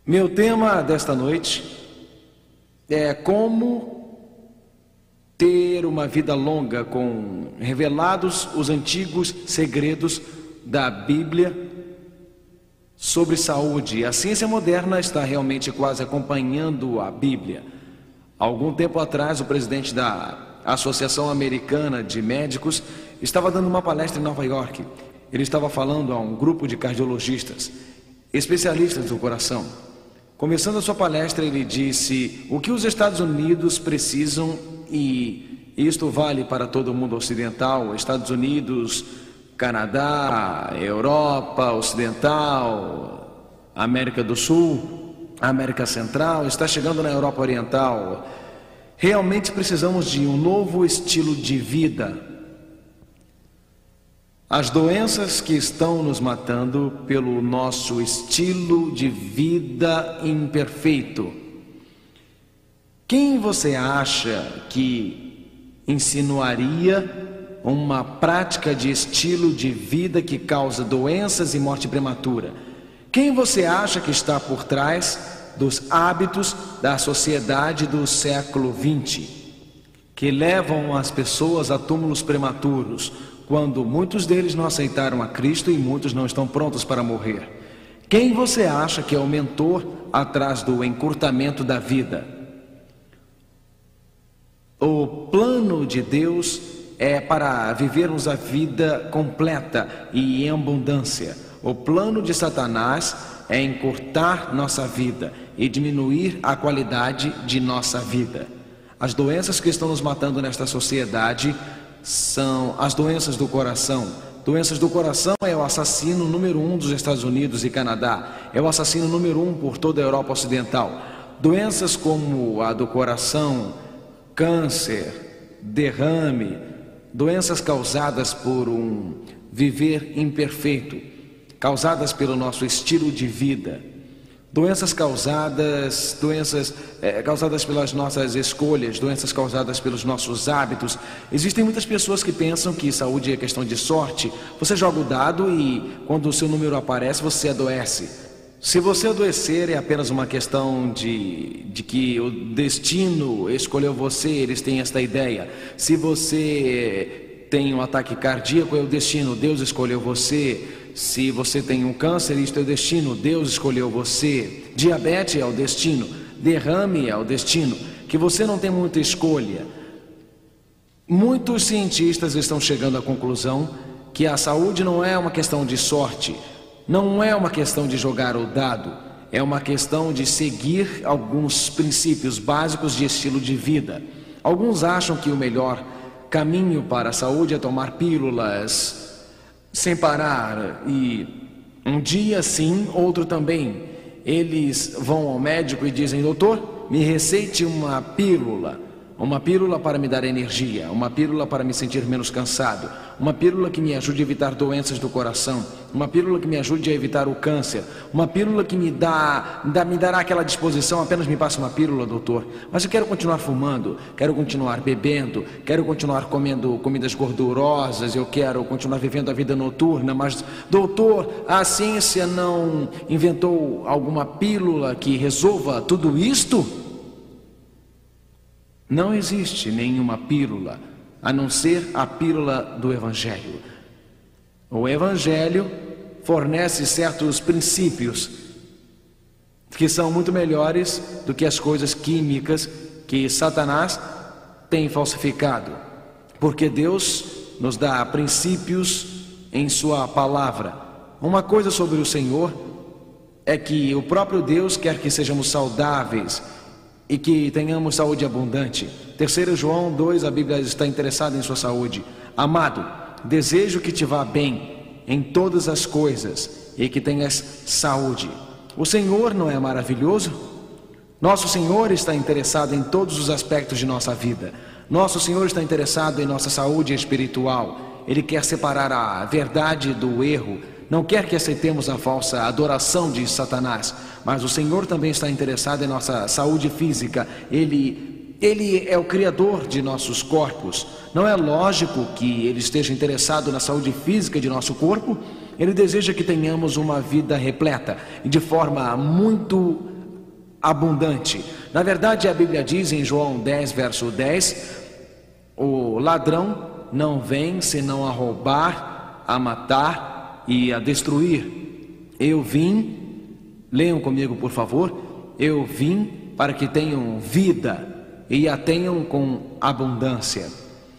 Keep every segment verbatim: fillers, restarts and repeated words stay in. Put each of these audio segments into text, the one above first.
Meu tema desta noite é como ter uma vida longa com revelados os antigos segredos da Bíblia sobre saúde. A ciência moderna está realmente quase acompanhando a Bíblia. Algum tempo atrás, o presidente da Associação Americana de Médicos estava dando uma palestra em Nova York. Ele estava falando a um grupo de cardiologistas, especialistas do coração. Começando a sua palestra, ele disse o que os Estados Unidos precisam, e isto vale para todo o mundo ocidental, Estados Unidos, Canadá, Europa Ocidental, América do Sul, América Central, está chegando na Europa Oriental. Realmente precisamos de um novo estilo de vida. As doenças que estão nos matando pelo nosso estilo de vida imperfeito. Quem você acha que insinuaria uma prática de estilo de vida que causa doenças e morte prematura? Quem você acha que está por trás dos hábitos da sociedade do século vinte, que levam as pessoas a túmulos prematuros, quando muitos deles não aceitaram a Cristo e muitos não estão prontos para morrer? Quem você acha que é o mentor atrás do encurtamento da vida? O plano de Deus é para vivermos a vida completa e em abundância. O plano de Satanás é encurtar nossa vida e diminuir a qualidade de nossa vida. As doenças que estão nos matando nesta sociedade são as doenças do coração. Doenças do coração é o assassino número um dos Estados Unidos e Canadá. É o assassino número um por toda a Europa Ocidental. Doenças como a do coração, câncer, derrame, doenças causadas por um viver imperfeito, causadas pelo nosso estilo de vida. Doenças causadas, doenças é, causadas pelas nossas escolhas, doenças causadas pelos nossos hábitos. Existem muitas pessoas que pensam que saúde é questão de sorte. Você joga o dado e quando o seu número aparece, você adoece. Se você adoecer, é apenas uma questão de, de que o destino escolheu você, eles têm esta ideia. Se você tem um ataque cardíaco, é o destino, Deus escolheu você. Se você tem um câncer, isto é o destino, Deus escolheu você. Diabetes é o destino, derrame é o destino, que você não tem muita escolha. Muitos cientistas estão chegando à conclusão que a saúde não é uma questão de sorte, não é uma questão de jogar o dado, é uma questão de seguir alguns princípios básicos de estilo de vida. Alguns acham que o melhor caminho para a saúde é tomar pílulas sem parar, e um dia sim, outro também. Eles vão ao médico e dizem: doutor, me receite uma pílula, uma pílula para me dar energia, uma pílula para me sentir menos cansado, uma pílula que me ajude a evitar doenças do coração, uma pílula que me ajude a evitar o câncer, uma pílula que me dá, dá me dará aquela disposição. Apenas me passe uma pílula, doutor, mas eu quero continuar fumando, quero continuar bebendo, quero continuar comendo comidas gordurosas, eu quero continuar vivendo a vida noturna. Mas doutor, a ciência não inventou alguma pílula que resolva tudo isto? Não existe nenhuma pílula, a não ser a pílula do Evangelho. O Evangelho fornece certos princípios que são muito melhores do que as coisas químicas que Satanás tem falsificado, porque Deus nos dá princípios em sua palavra. Uma coisa sobre o Senhor é que o próprio Deus quer que sejamos saudáveis e que tenhamos saúde abundante. terceiro João dois, a Bíblia está interessada em sua saúde. Amado, desejo que te vá bem em todas as coisas e que tenhas saúde. O Senhor não é maravilhoso? Nosso Senhor está interessado em todos os aspectos de nossa vida. Nosso Senhor está interessado em nossa saúde espiritual. Ele quer separar a verdade do erro. Não quer que aceitemos a falsa adoração de Satanás, mas o Senhor também está interessado em nossa saúde física. Ele, Ele é o Criador de nossos corpos. Não é lógico que Ele esteja interessado na saúde física de nosso corpo? Ele deseja que tenhamos uma vida repleta e de forma muito abundante. Na verdade, a Bíblia diz em João dez, verso dez, o ladrão não vem senão a roubar, a matar e a destruir. Eu vim, leiam comigo por favor, eu vim para que tenham vida e a tenham com abundância.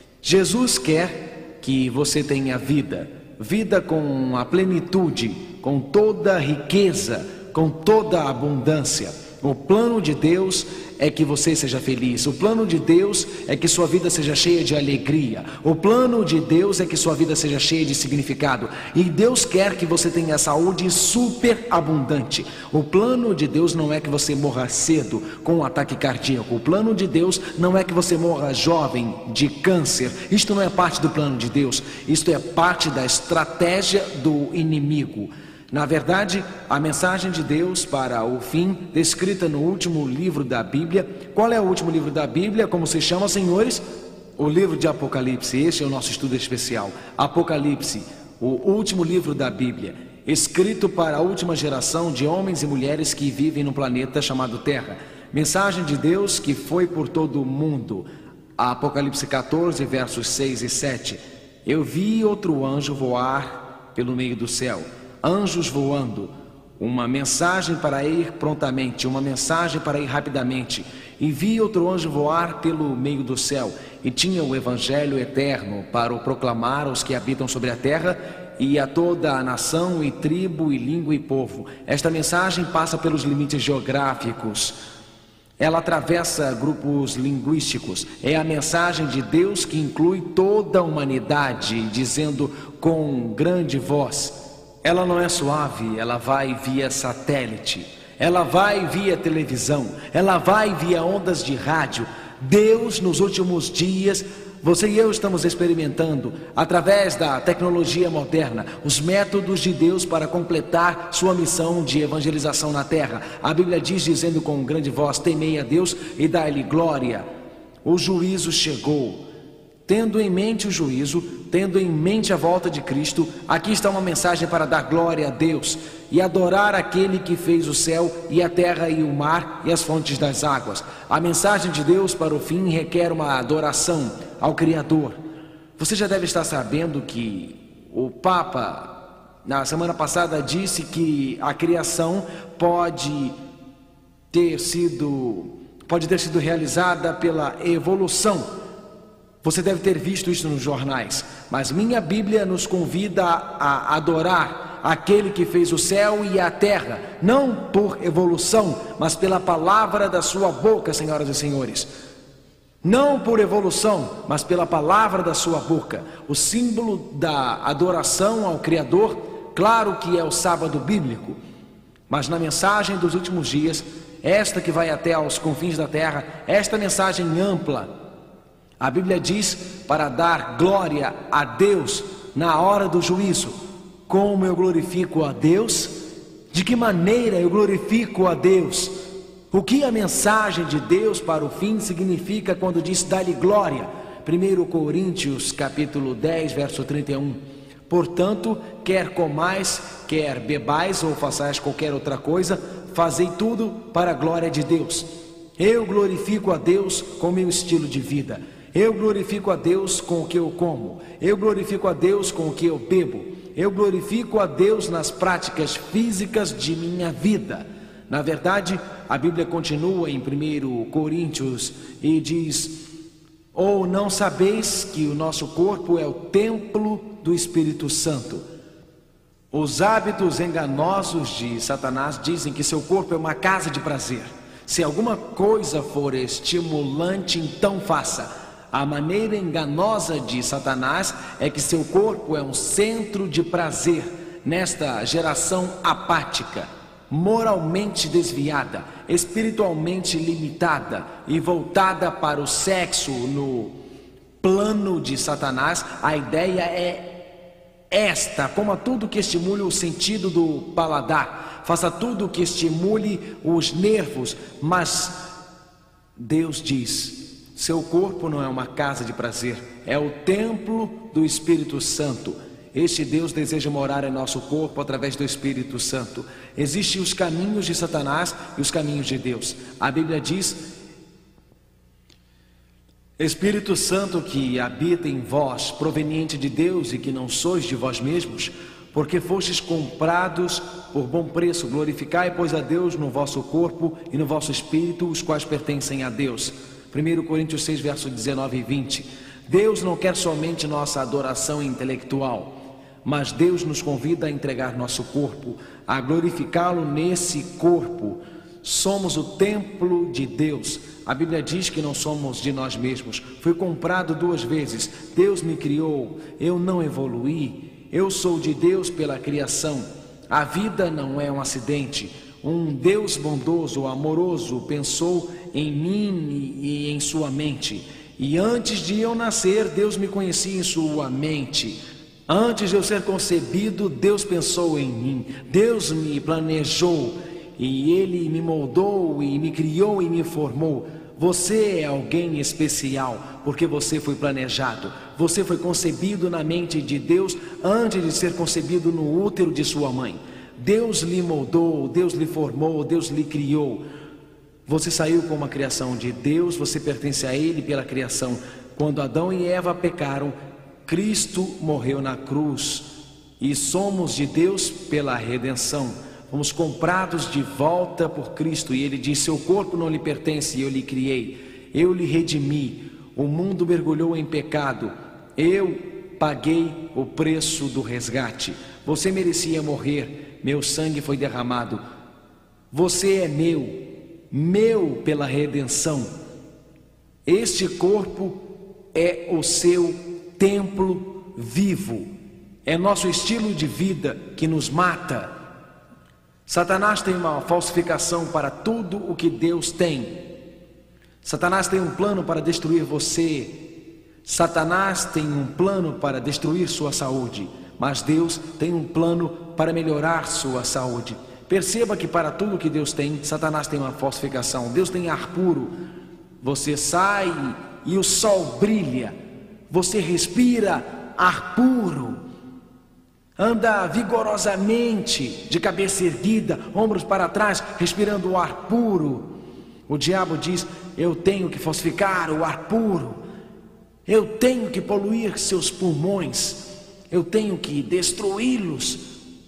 Jesus quer que você tenha vida, vida com a plenitude, com toda a riqueza, com toda a abundância. O plano de Deus é que você seja feliz. O plano de Deus é que sua vida seja cheia de alegria. O plano de Deus é que sua vida seja cheia de significado. E Deus quer que você tenha saúde super abundante. O plano de Deus não é que você morra cedo com um ataque cardíaco. O plano de Deus não é que você morra jovem de câncer. Isto não é parte do plano de Deus. Isto é parte da estratégia do inimigo. Na verdade, a mensagem de Deus para o fim, descrita no último livro da Bíblia. Qual é o último livro da Bíblia? Como se chama, senhores? O livro de Apocalipse. Este é o nosso estudo especial. Apocalipse, o último livro da Bíblia, escrito para a última geração de homens e mulheres que vivem no planeta chamado Terra. Mensagem de Deus que foi por todo o mundo. Apocalipse quatorze, versos seis e sete. Eu vi outro anjo voar pelo meio do céu. Anjos voando, uma mensagem para ir prontamente, uma mensagem para ir rapidamente. E vi outro anjo voar pelo meio do céu, e tinha o evangelho eterno para o proclamar aos que habitam sobre a terra e a toda a nação e tribo e língua e povo. Esta mensagem passa pelos limites geográficos. Ela atravessa grupos linguísticos. É a mensagem de Deus que inclui toda a humanidade, dizendo com grande voz. Ela não é suave, ela vai via satélite, ela vai via televisão, ela vai via ondas de rádio. Deus, nos últimos dias, você e eu estamos experimentando, através da tecnologia moderna, os métodos de Deus para completar sua missão de evangelização na terra. A Bíblia diz, dizendo com grande voz, temei a Deus e dai-lhe glória. O juízo chegou. Tendo em mente o juízo, tendo em mente a volta de Cristo, aqui está uma mensagem para dar glória a Deus e adorar aquele que fez o céu e a terra e o mar e as fontes das águas. A mensagem de Deus para o fim requer uma adoração ao Criador. Você já deve estar sabendo que o Papa, na semana passada, disse que a criação pode ter sido, pode ter sido realizada pela evolução. Você deve ter visto isso nos jornais, mas minha Bíblia nos convida a adorar aquele que fez o céu e a terra, não por evolução, mas pela palavra da sua boca, senhoras e senhores. Não por evolução, mas pela palavra da sua boca. O símbolo da adoração ao Criador, claro que é o sábado bíblico, mas na mensagem dos últimos dias, esta que vai até aos confins da terra, esta mensagem ampla, a Bíblia diz para dar glória a Deus na hora do juízo. Como eu glorifico a Deus? De que maneira eu glorifico a Deus? O que a mensagem de Deus para o fim significa quando diz dá-lhe glória? primeiro Coríntios capítulo dez, verso trinta e um. Portanto, quer comais, quer bebais ou façais qualquer outra coisa, fazei tudo para a glória de Deus. Eu glorifico a Deus com meu estilo de vida. Eu glorifico a Deus com o que eu como. Eu glorifico a Deus com o que eu bebo. Eu glorifico a Deus nas práticas físicas de minha vida. Na verdade, a Bíblia continua em primeiro Coríntios e diz: ou não sabeis que o nosso corpo é o templo do Espírito Santo? Os hábitos enganosos de Satanás dizem que seu corpo é uma casa de prazer. Se alguma coisa for estimulante, então faça. A maneira enganosa de Satanás é que seu corpo é um centro de prazer nesta geração apática, moralmente desviada, espiritualmente limitada e voltada para o sexo. No plano de Satanás, a ideia é esta: coma tudo que estimule o sentido do paladar, faça tudo que estimule os nervos, mas Deus diz: seu corpo não é uma casa de prazer, é o templo do Espírito Santo. Este Deus deseja morar em nosso corpo através do Espírito Santo. Existem os caminhos de Satanás e os caminhos de Deus. A Bíblia diz: Espírito Santo que habita em vós, proveniente de Deus e que não sois de vós mesmos, porque fostes comprados por bom preço, glorificai, pois, a Deus no vosso corpo e no vosso espírito, os quais pertencem a Deus. primeira Coríntios seis, versos dezenove e vinte. Deus não quer somente nossa adoração intelectual, mas Deus nos convida a entregar nosso corpo, a glorificá-lo nesse corpo. Somos o templo de Deus. A Bíblia diz que não somos de nós mesmos. Fui comprado duas vezes. Deus me criou. Eu não evoluí. Eu sou de Deus pela criação. A vida não é um acidente. Um Deus bondoso, amoroso, pensou em mim e em sua mente. E antes de eu nascer, Deus me conhecia em sua mente. Antes de eu ser concebido, Deus pensou em mim. Deus me planejou. E Ele me moldou e me criou e me formou. Você é alguém especial, porque você foi planejado. Você foi concebido na mente de Deus antes de ser concebido no útero de sua mãe. Deus lhe moldou, Deus lhe formou, Deus lhe criou. Você saiu com uma criação de Deus, você pertence a Ele pela criação. Quando Adão e Eva pecaram, Cristo morreu na cruz. E somos de Deus pela redenção. Fomos comprados de volta por Cristo. E Ele diz: seu corpo não lhe pertence, eu lhe criei, eu lhe redimi. O mundo mergulhou em pecado, eu paguei o preço do resgate. Você merecia morrer, meu sangue foi derramado. Você é meu, meu pela redenção. Este corpo é o seu templo vivo. É nosso estilo de vida que nos mata. Satanás tem uma falsificação para tudo o que Deus tem. Satanás tem um plano para destruir você. Satanás tem um plano para destruir sua saúde. Mas Deus tem um plano para melhorar sua saúde. Perceba que para tudo que Deus tem, Satanás tem uma falsificação. Deus tem ar puro. Você sai e o sol brilha. Você respira ar puro. Anda vigorosamente, de cabeça erguida, ombros para trás, respirando o ar puro. O diabo diz: eu tenho que falsificar o ar puro. Eu tenho que poluir seus pulmões. Eu tenho que destruí-los.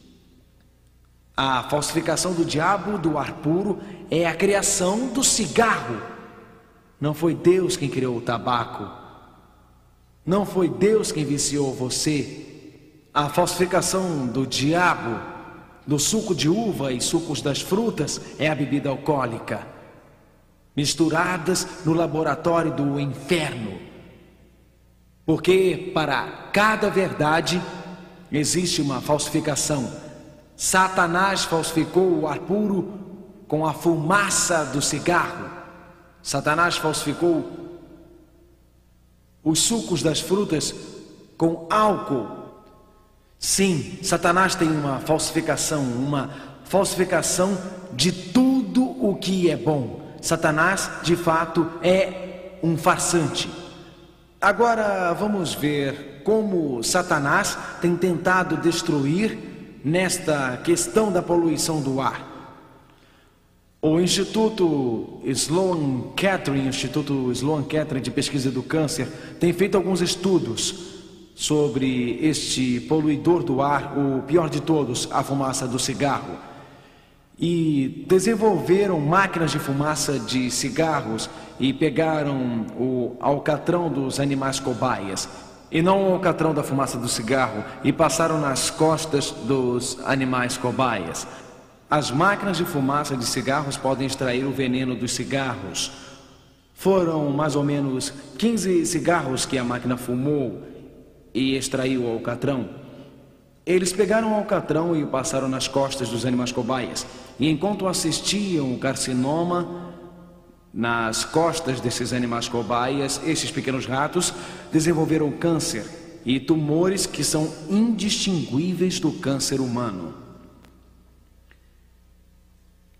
A falsificação do diabo do ar puro é a criação do cigarro. Não foi Deus quem criou o tabaco. Não foi Deus quem viciou você. A falsificação do diabo, do suco de uva e sucos das frutas, é a bebida alcoólica, misturadas no laboratório do inferno. Porque para cada verdade existe uma falsificação. Satanás falsificou o ar puro com a fumaça do cigarro. Satanás falsificou os sucos das frutas com álcool. Sim, Satanás tem uma falsificação, uma falsificação de tudo o que é bom. Satanás, de fato, é um farsante. Agora vamos ver como Satanás tem tentado destruir nesta questão da poluição do ar. O Instituto Sloan Kettering, Instituto Sloan Kettering de Pesquisa do Câncer, tem feito alguns estudos sobre este poluidor do ar, o pior de todos, a fumaça do cigarro. E desenvolveram máquinas de fumaça de cigarros e pegaram o alcatrão dos animais cobaias, e não o alcatrão da fumaça do cigarro, e passaram nas costas dos animais cobaias. As máquinas de fumaça de cigarros podem extrair o veneno dos cigarros. Foram mais ou menos quinze cigarros que a máquina fumou e extraiu o alcatrão. Eles pegaram o alcatrão e o passaram nas costas dos animais cobaias. E enquanto assistiam o carcinoma nas costas desses animais cobaias, esses pequenos ratos desenvolveram câncer e tumores que são indistinguíveis do câncer humano.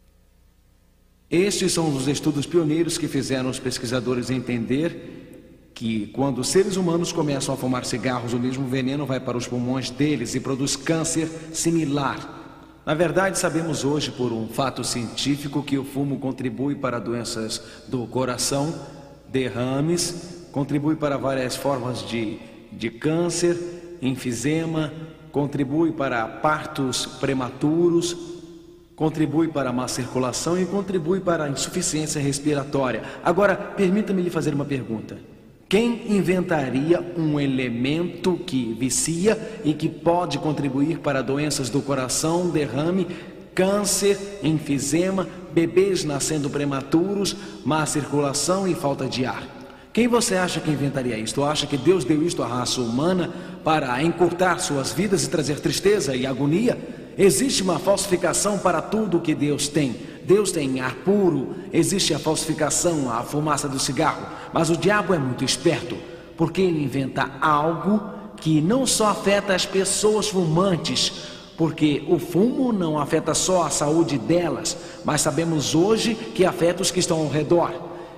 Estes são os estudos pioneiros que fizeram os pesquisadores entender que quando os seres humanos começam a fumar cigarros, o mesmo veneno vai para os pulmões deles e produz câncer similar. Na verdade, sabemos hoje por um fato científico que o fumo contribui para doenças do coração, derrames, contribui para várias formas de, de câncer, enfisema, contribui para partos prematuros, contribui para a má circulação e contribui para a insuficiência respiratória. Agora, permita-me lhe fazer uma pergunta. Quem inventaria um elemento que vicia e que pode contribuir para doenças do coração, derrame, câncer, enfisema, bebês nascendo prematuros, má circulação e falta de ar? Quem você acha que inventaria isto? Ou acha que Deus deu isto à raça humana para encurtar suas vidas e trazer tristeza e agonia? Existe uma falsificação para tudo o que Deus tem. Deus tem ar puro, existe a falsificação, a fumaça do cigarro. Mas o diabo é muito esperto, porque ele inventa algo que não só afeta as pessoas fumantes, porque o fumo não afeta só a saúde delas, mas sabemos hoje que afeta os que estão ao redor.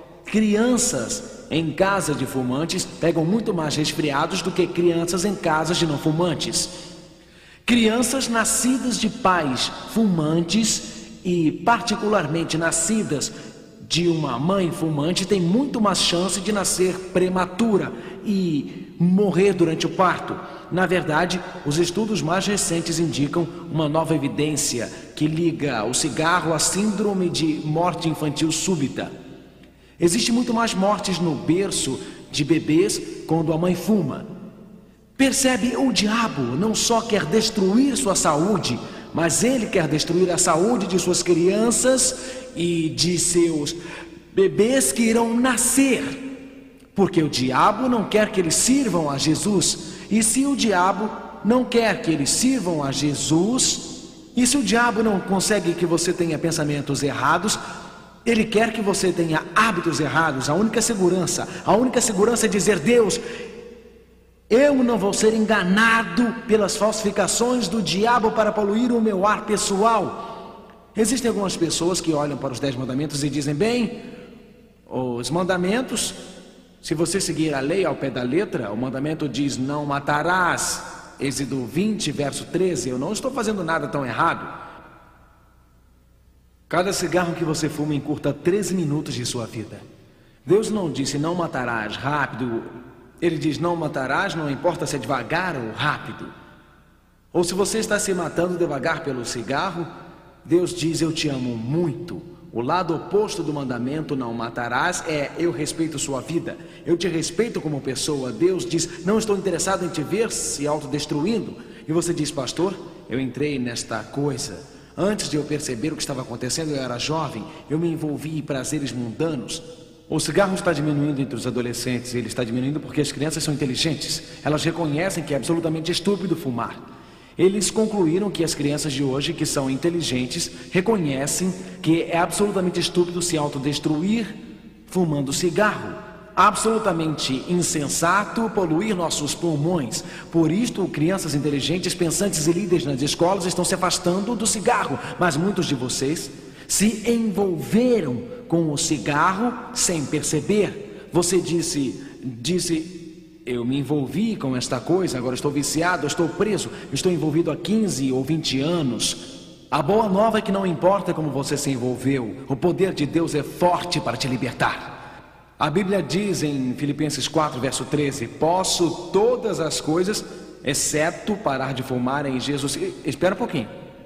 Crianças em casa de fumantes pegam muito mais resfriados do que crianças em casas de não fumantes. Crianças nascidas de pais fumantes e particularmente nascidas de uma mãe fumante têm muito mais chance de nascer prematura e morrer durante o parto. Na verdade, os estudos mais recentes indicam uma nova evidência que liga o cigarro à síndrome de morte infantil súbita. Existe muito mais mortes no berço de bebês quando a mãe fuma. Percebe, o diabo não só quer destruir sua saúde, mas ele quer destruir a saúde de suas crianças e de seus bebês que irão nascer. Porque o diabo não quer que eles sirvam a Jesus. E se o diabo não quer que eles sirvam a Jesus, e se o diabo não consegue que você tenha pensamentos errados, ele quer que você tenha hábitos errados. A única segurança, a única segurança é dizer: Deus, eu não vou ser enganado pelas falsificações do diabo para poluir o meu ar pessoal. Existem algumas pessoas que olham para os dez mandamentos e dizem: bem, os mandamentos, se você seguir a lei ao pé da letra, o mandamento diz: não matarás. Êxodo vinte, verso treze. Eu não estou fazendo nada tão errado. Cada cigarro que você fuma encurta treze minutos de sua vida. Deus não disse: não matarás rápido. Ele diz: não matarás, não importa se é devagar ou rápido. Ou se você está se matando devagar pelo cigarro, Deus diz: eu te amo muito. O lado oposto do mandamento, não matarás, é: eu respeito sua vida, eu te respeito como pessoa. Deus diz: não estou interessado em te ver se autodestruindo. E você diz: pastor, eu entrei nesta coisa. Antes de eu perceber o que estava acontecendo, eu era jovem, eu me envolvi em prazeres mundanos. O cigarro está diminuindo entre os adolescentes. Ele está diminuindo porque as crianças são inteligentes. Elas reconhecem que é absolutamente estúpido fumar. Eles concluíram que as crianças de hoje, que são inteligentes, reconhecem que é absolutamente estúpido se autodestruir fumando cigarro. Absolutamente insensato poluir nossos pulmões. Por isto, crianças inteligentes, pensantes e líderes nas escolas estão se afastando do cigarro. Mas muitos de vocês se envolveram com o cigarro sem perceber. Você disse, disse, eu me envolvi com esta coisa, agora estou viciado, estou preso, estou envolvido há quinze ou vinte anos. A boa nova é que não importa como você se envolveu, o poder de Deus é forte para te libertar. A Bíblia diz em Filipenses quatro, verso treze, posso todas as coisas, exceto parar de fumar em Jesus. Espera um pouquinho.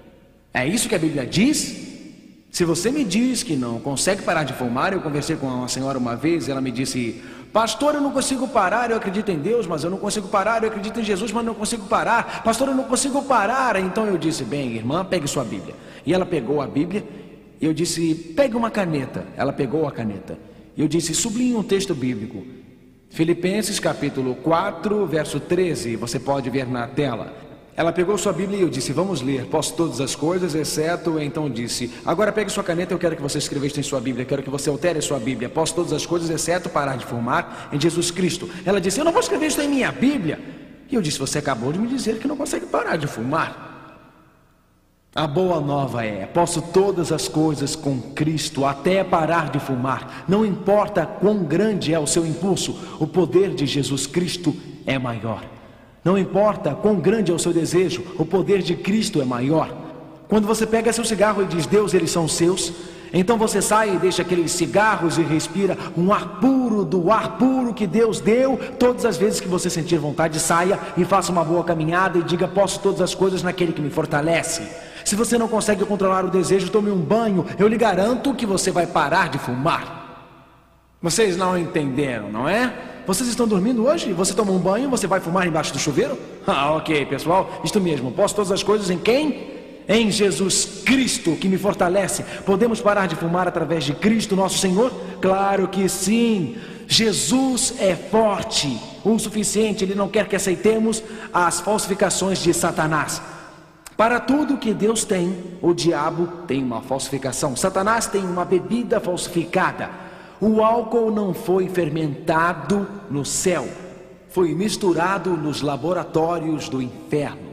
É isso que a Bíblia diz? Se você me diz que não consegue parar de fumar, eu conversei com uma senhora uma vez, ela me disse: pastor, eu não consigo parar, eu acredito em Deus, mas eu não consigo parar, eu acredito em Jesus, mas não consigo parar. Pastor, eu não consigo parar. Então eu disse: bem, irmã, pegue sua Bíblia. E ela pegou a Bíblia, e eu disse: pegue uma caneta. Ela pegou a caneta. E eu disse: sublinhe um texto bíblico. Filipenses capítulo quatro, verso treze, você pode ver na tela. Ela pegou sua Bíblia e eu disse: vamos ler, posso todas as coisas, exceto... Então disse: agora pegue sua caneta, eu quero que você escreva isto em sua Bíblia, eu quero que você altere sua Bíblia. Posso todas as coisas, exceto parar de fumar em Jesus Cristo. Ela disse: eu não vou escrever isso em minha Bíblia. E eu disse: você acabou de me dizer que não consegue parar de fumar. A boa nova é: posso todas as coisas com Cristo, até parar de fumar. Não importa quão grande é o seu impulso, o poder de Jesus Cristo é maior. Não importa quão grande é o seu desejo, o poder de Cristo é maior. Quando você pega seu cigarro e diz: Deus, eles são seus, então você sai e deixa aqueles cigarros e respira um ar puro do ar puro que Deus deu. Todas as vezes que você sentir vontade, saia e faça uma boa caminhada e diga: posso todas as coisas naquele que me fortalece. Se você não consegue controlar o desejo, tome um banho. Eu lhe garanto que você vai parar de fumar. Vocês não entenderam, não é? Vocês estão dormindo hoje? Você toma um banho, você vai fumar embaixo do chuveiro? Ah, ok, pessoal, isto mesmo. Posso todas as coisas em quem? Em Jesus Cristo, que me fortalece. Podemos parar de fumar através de Cristo, nosso Senhor? Claro que sim. Jesus é forte o suficiente. Ele não quer que aceitemos as falsificações de Satanás. Para tudo que Deus tem, o diabo tem uma falsificação. Satanás tem uma bebida falsificada. O álcool não foi fermentado no céu, foi misturado nos laboratórios do inferno.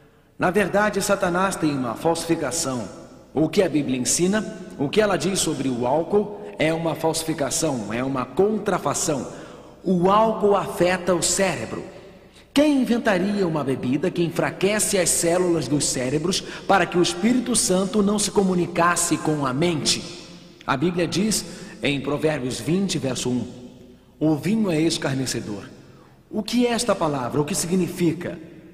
Na verdade, Satanás tem uma falsificação. O que a Bíblia ensina, o que ela diz sobre o álcool, é uma falsificação, é uma contrafação. O álcool afeta o cérebro. Quem inventaria uma bebida que enfraquece as células dos cérebros para que o Espírito Santo não se comunicasse com a mente? A Bíblia diz em Provérbios vinte, verso um: o vinho é escarnecedor. O que é esta palavra? O que significa?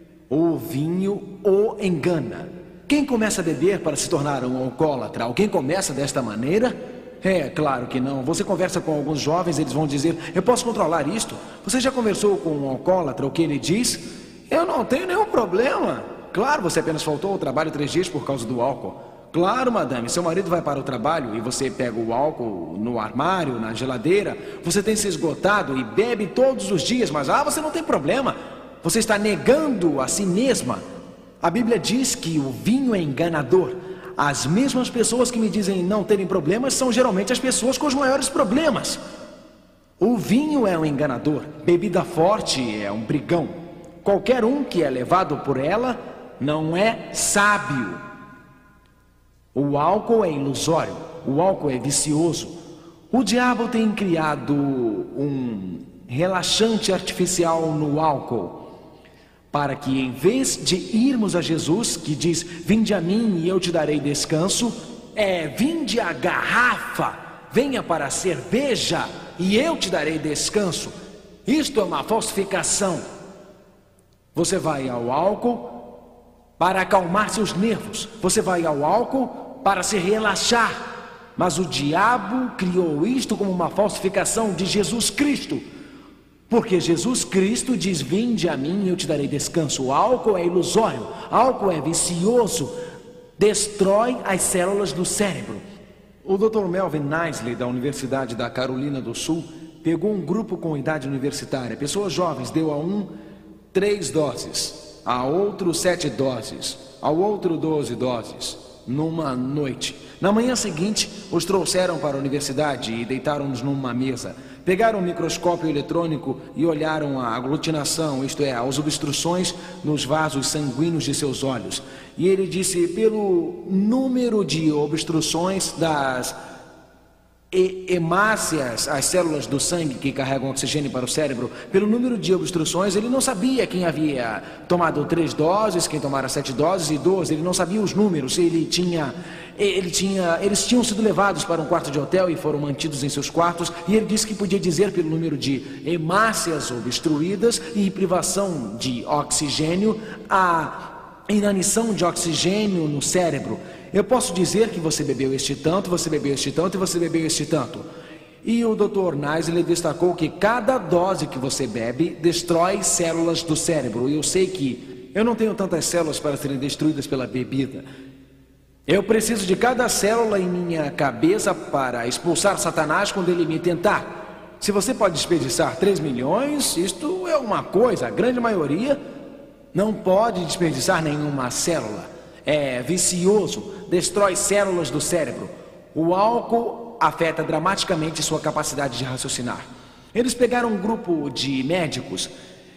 O vinho o engana. Quem começa a beber para se tornar um alcoólatra? Alguém começa desta maneira? É, claro que não. Você conversa com alguns jovens, eles vão dizer: eu posso controlar isto. Você já conversou com um alcoólatra? O que ele diz? Eu não tenho nenhum problema. Claro, você apenas faltou ao trabalho três dias por causa do álcool. Claro, madame, seu marido vai para o trabalho e você pega o álcool no armário, na geladeira. Você tem se esgotado e bebe todos os dias, mas ah, você não tem problema. Você está negando a si mesma. A Bíblia diz que o vinho é enganador. As mesmas pessoas que me dizem não terem problemas são geralmente as pessoas com os maiores problemas. O vinho é um enganador, bebida forte é um brigão. Qualquer um que é levado por ela não é sábio. O álcool é ilusório, o álcool é vicioso. O diabo tem criado um relaxante artificial no álcool, para que em vez de irmos a Jesus, que diz: vinde a mim e eu te darei descanso, é: vinde a garrafa, venha para a cerveja e eu te darei descanso. Isto é uma falsificação. Você vai ao álcool para acalmar seus nervos, você vai ao álcool para se relaxar, mas o diabo criou isto como uma falsificação de Jesus Cristo. Porque Jesus Cristo diz: vinde a mim e eu te darei descanso. O álcool é ilusório, álcool é vicioso, destrói as células do cérebro. O doutor Melvin Nisley, da Universidade da Carolina do Sul, pegou um grupo com idade universitária, pessoas jovens, deu a um três doses, a outro sete doses, ao outro doze doses, numa noite. Na manhã seguinte, os trouxeram para a universidade e deitaram-nos numa mesa. Pegaram um microscópio eletrônico e olharam a aglutinação, isto é, as obstruções nos vasos sanguíneos de seus olhos. E ele disse: pelo número de obstruções das hemácias, as células do sangue que carregam oxigênio para o cérebro, pelo número de obstruções, ele não sabia quem havia tomado três doses, quem tomara sete doses e doze, ele não sabia os números. Ele tinha, ele tinha, eles tinham sido levados para um quarto de hotel e foram mantidos em seus quartos, e ele disse que podia dizer pelo número de hemácias obstruídas e privação de oxigênio, a inanição de oxigênio no cérebro. Eu posso dizer que você bebeu este tanto, você bebeu este tanto e você bebeu este tanto. E o doutor Nisley destacou que cada dose que você bebe destrói células do cérebro. E eu sei que eu não tenho tantas células para serem destruídas pela bebida. Eu preciso de cada célula em minha cabeça para expulsar Satanás quando ele me tentar. Se você pode desperdiçar três milhões, isto é uma coisa. A grande maioria não pode desperdiçar nenhuma célula. É vicioso, destrói células do cérebro. O álcool afeta dramaticamente sua capacidade de raciocinar. Eles pegaram um grupo de médicos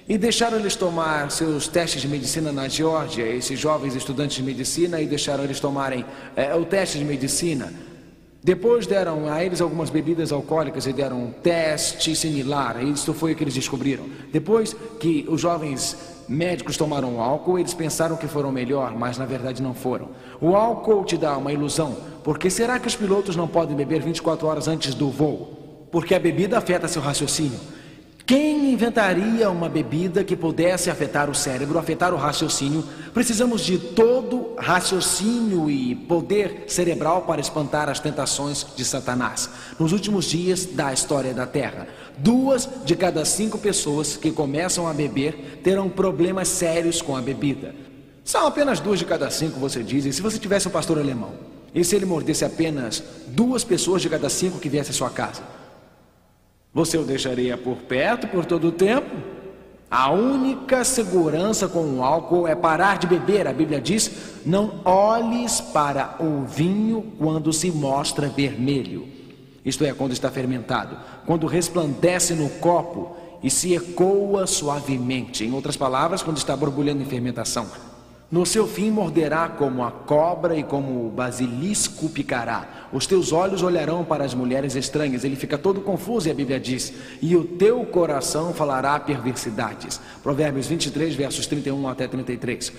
E deixaram eles tomar seus testes de medicina na Geórgia, esses jovens estudantes de medicina, e deixaram eles tomarem é, o teste de medicina. Depois deram a eles algumas bebidas alcoólicas e deram um teste similar. Isso foi o que eles descobriram. Depois que os jovens médicos tomaram álcool, eles pensaram que foram melhor, mas na verdade não foram. O álcool te dá uma ilusão. Porque será que os pilotos não podem beber vinte e quatro horas antes do voo? Porque a bebida afeta seu raciocínio. Quem inventaria uma bebida que pudesse afetar o cérebro, afetar o raciocínio? Precisamos de todo raciocínio e poder cerebral para espantar as tentações de Satanás. Nos últimos dias da história da Terra, duas de cada cinco pessoas que começam a beber terão problemas sérios com a bebida. São apenas duas de cada cinco, você diz. E se você tivesse um pastor alemão, e se ele mordesse apenas duas pessoas de cada cinco que viessem à sua casa, você o deixaria por perto por todo o tempo? A única segurança com o álcool é parar de beber. A Bíblia diz: não olhes para o vinho quando se mostra vermelho. Isto é, quando está fermentado, quando resplandece no copo e se ecoa suavemente. Em outras palavras, quando está borbulhando em fermentação. No seu fim morderá como a cobra e como o basilisco picará. Os teus olhos olharão para as mulheres estranhas. Ele fica todo confuso e a Bíblia diz: e o teu coração falará perversidades. Provérbios vinte e três, versos trinta e um até trinta e três.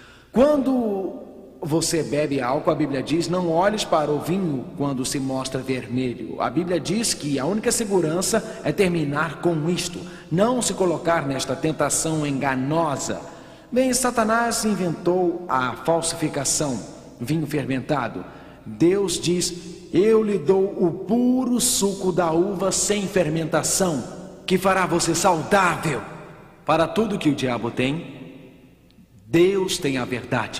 Quando você bebe álcool, a Bíblia diz: não olhes para o vinho quando se mostra vermelho. A Bíblia diz que a única segurança é terminar com isto, não se colocar nesta tentação enganosa. Bem, Satanás inventou a falsificação, vinho fermentado. Deus diz: eu lhe dou o puro suco da uva sem fermentação, que fará você saudável. Para tudo que o diabo tem, Deus tem a verdade.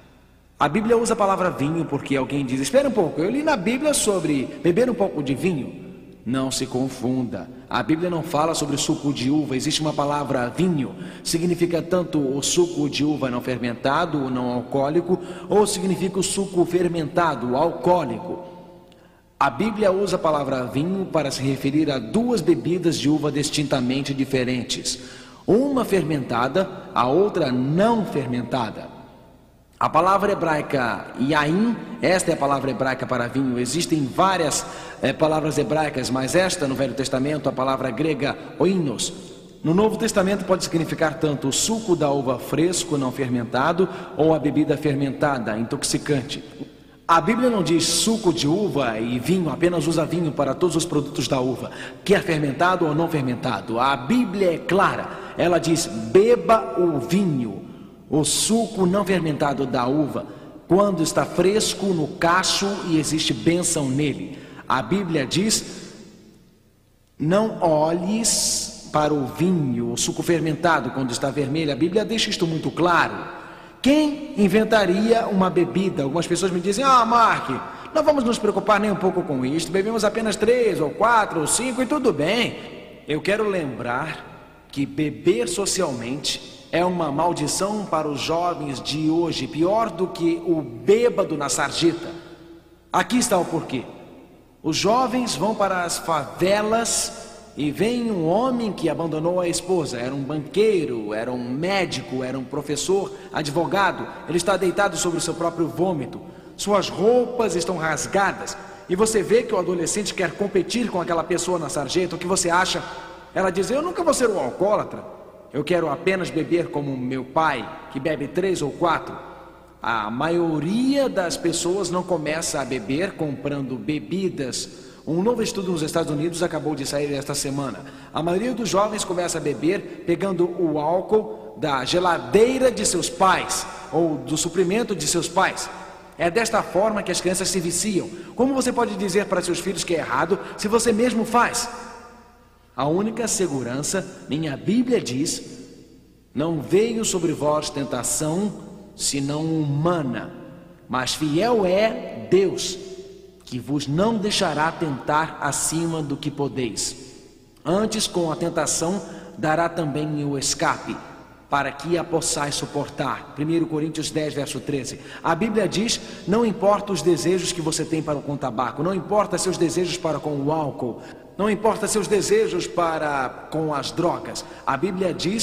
A Bíblia usa a palavra vinho porque alguém diz: espera um pouco, eu li na Bíblia sobre beber um pouco de vinho. Não se confunda, a Bíblia não fala sobre suco de uva. Existe uma palavra vinho, significa tanto o suco de uva não fermentado, o não alcoólico, ou significa o suco fermentado, o alcoólico. A Bíblia usa a palavra vinho para se referir a duas bebidas de uva distintamente diferentes, uma fermentada, a outra não fermentada. A palavra hebraica yain, esta é a palavra hebraica para vinho. Existem várias é, palavras hebraicas, mas esta no Velho Testamento, a palavra grega oinos. No Novo Testamento pode significar tanto o suco da uva fresco, não fermentado, ou a bebida fermentada, intoxicante. A Bíblia não diz suco de uva e vinho, apenas usa vinho para todos os produtos da uva, quer fermentado ou não fermentado. A Bíblia é clara, ela diz: beba o vinho, o suco não fermentado da uva, quando está fresco no cacho e existe bênção nele. A Bíblia diz: não olhes para o vinho, o suco fermentado, quando está vermelho. A Bíblia deixa isto muito claro. Quem inventaria uma bebida? Algumas pessoas me dizem: ah, Mark, não vamos nos preocupar nem um pouco com isto, bebemos apenas três, ou quatro, ou cinco e tudo bem. Eu quero lembrar que beber socialmente é uma maldição para os jovens de hoje, pior do que o bêbado na sarjeta. Aqui está o porquê. Os jovens vão para as favelas e vem um homem que abandonou a esposa. Era um banqueiro, era um médico, era um professor, advogado. Ele está deitado sobre o seu próprio vômito. Suas roupas estão rasgadas. E você vê que o adolescente quer competir com aquela pessoa na sarjeta. O que você acha? Ela diz: eu nunca vou ser um alcoólatra. Eu quero apenas beber como meu pai, que bebe três ou quatro. A maioria das pessoas não começa a beber comprando bebidas. Um novo estudo nos Estados Unidos acabou de sair esta semana. A maioria dos jovens começa a beber pegando o álcool da geladeira de seus pais, ou do suprimento de seus pais. É desta forma que as crianças se viciam. Como você pode dizer para seus filhos que é errado, se você mesmo faz? A única segurança, minha Bíblia diz: não veio sobre vós tentação, senão humana, mas fiel é Deus, que vos não deixará tentar acima do que podeis. Antes, com a tentação, dará também o escape, para que a possais suportar. primeira Coríntios dez, verso treze. A Bíblia diz: não importa os desejos que você tem para com o tabaco, não importa seus desejos para com o álcool, não importa seus desejos para com as drogas. A Bíblia diz: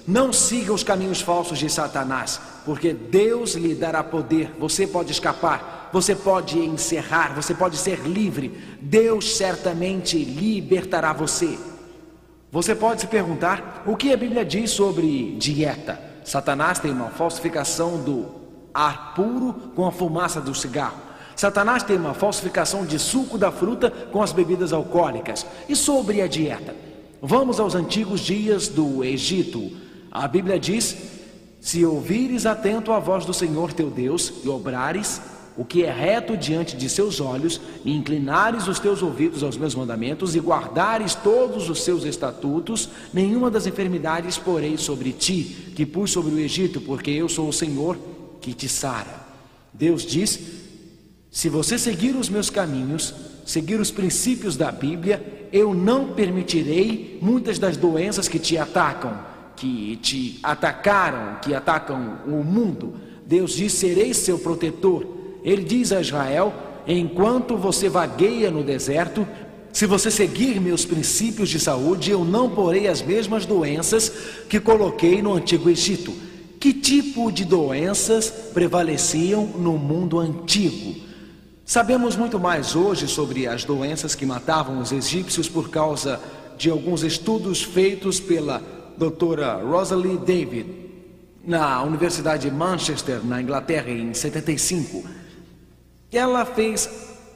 Não siga os caminhos falsos de Satanás, porque Deus lhe dará poder. Você pode escapar, você pode encerrar, você pode ser livre. Deus certamente libertará você. Você pode se perguntar o que a Bíblia diz sobre dieta. Satanás tem uma falsificação do ar puro com a fumaça do cigarro. Satanás tem uma falsificação de suco da fruta com as bebidas alcoólicas. E sobre a dieta? Vamos aos antigos dias do Egito. A Bíblia diz: se ouvires atento à voz do Senhor teu Deus e obrares o que é reto diante de seus olhos, e inclinares os teus ouvidos aos meus mandamentos e guardares todos os seus estatutos, nenhuma das enfermidades porei sobre ti, que pus sobre o Egito, porque eu sou o Senhor que te sara. Deus diz: se você seguir os meus caminhos, seguir os princípios da Bíblia, eu não permitirei muitas das doenças que te atacam, que te atacaram, que atacam o mundo. Deus diz: serei seu protetor. Ele diz a Israel: enquanto você vagueia no deserto, se você seguir meus princípios de saúde, eu não porei as mesmas doenças que coloquei no antigo Egito. Que tipo de doenças prevaleciam no mundo antigo? Sabemos muito mais hoje sobre as doenças que matavam os egípcios por causa de alguns estudos feitos pela doutora Rosalie David na Universidade de Manchester, na Inglaterra, em setenta e cinco. Ela fez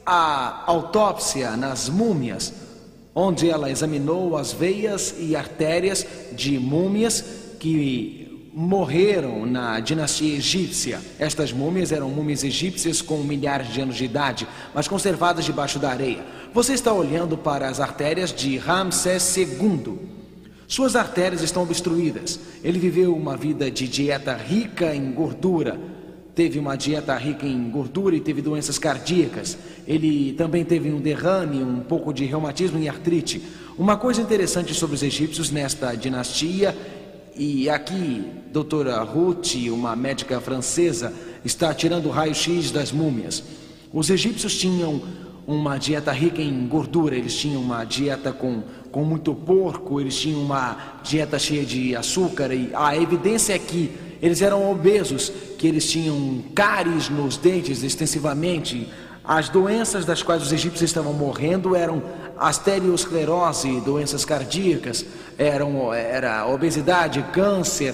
a autópsia nas múmias, onde ela examinou as veias e artérias de múmias que morreram na dinastia egípcia. Estas múmias eram múmias egípcias com milhares de anos de idade, mas conservadas debaixo da areia. Você está olhando para as artérias de Ramsés segundo. Suas artérias estão obstruídas. Ele viveu uma vida de dieta rica em gordura. Teve uma dieta rica em gordura e teve doenças cardíacas. Ele também teve um derrame, um pouco de reumatismo e artrite. Uma coisa interessante sobre os egípcios nesta dinastia, e aqui doutora Ruth, uma médica francesa, está tirando o raio-x das múmias. Os egípcios tinham uma dieta rica em gordura, eles tinham uma dieta com, com muito porco, eles tinham uma dieta cheia de açúcar, e a evidência é que eles eram obesos, que eles tinham cáries nos dentes extensivamente. As doenças das quais os egípcios estavam morrendo eram arteriosclerose, doenças cardíacas, eram, era obesidade, câncer,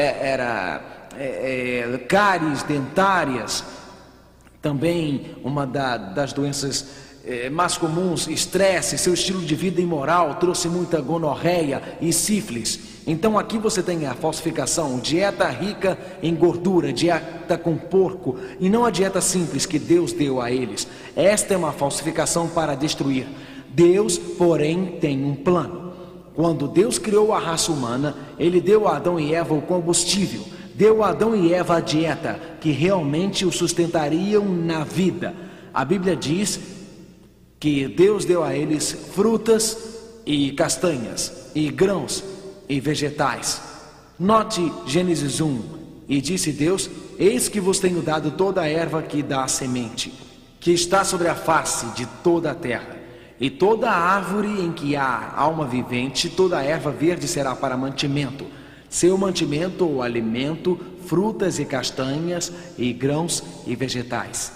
era é, é, cáries dentárias. Também uma da, das doenças é, mais comuns, estresse. Seu estilo de vida imoral trouxe muita gonorreia e sífilis. Então aqui você tem a falsificação, dieta rica em gordura, dieta com porco, e não a dieta simples que Deus deu a eles. Esta é uma falsificação para destruir. Deus, porém, tem um plano. Quando Deus criou a raça humana, Ele deu a Adão e Eva o combustível, deu a Adão e Eva a dieta que realmente o sustentariam na vida. A Bíblia diz que Deus deu a eles frutas e castanhas e grãos e vegetais. Note Gênesis um: e disse Deus: eis que vos tenho dado toda a erva que dá semente, que está sobre a face de toda a terra, e toda a árvore em que há alma vivente, toda a erva verde será para mantimento, seu mantimento ou alimento, frutas e castanhas e grãos e vegetais.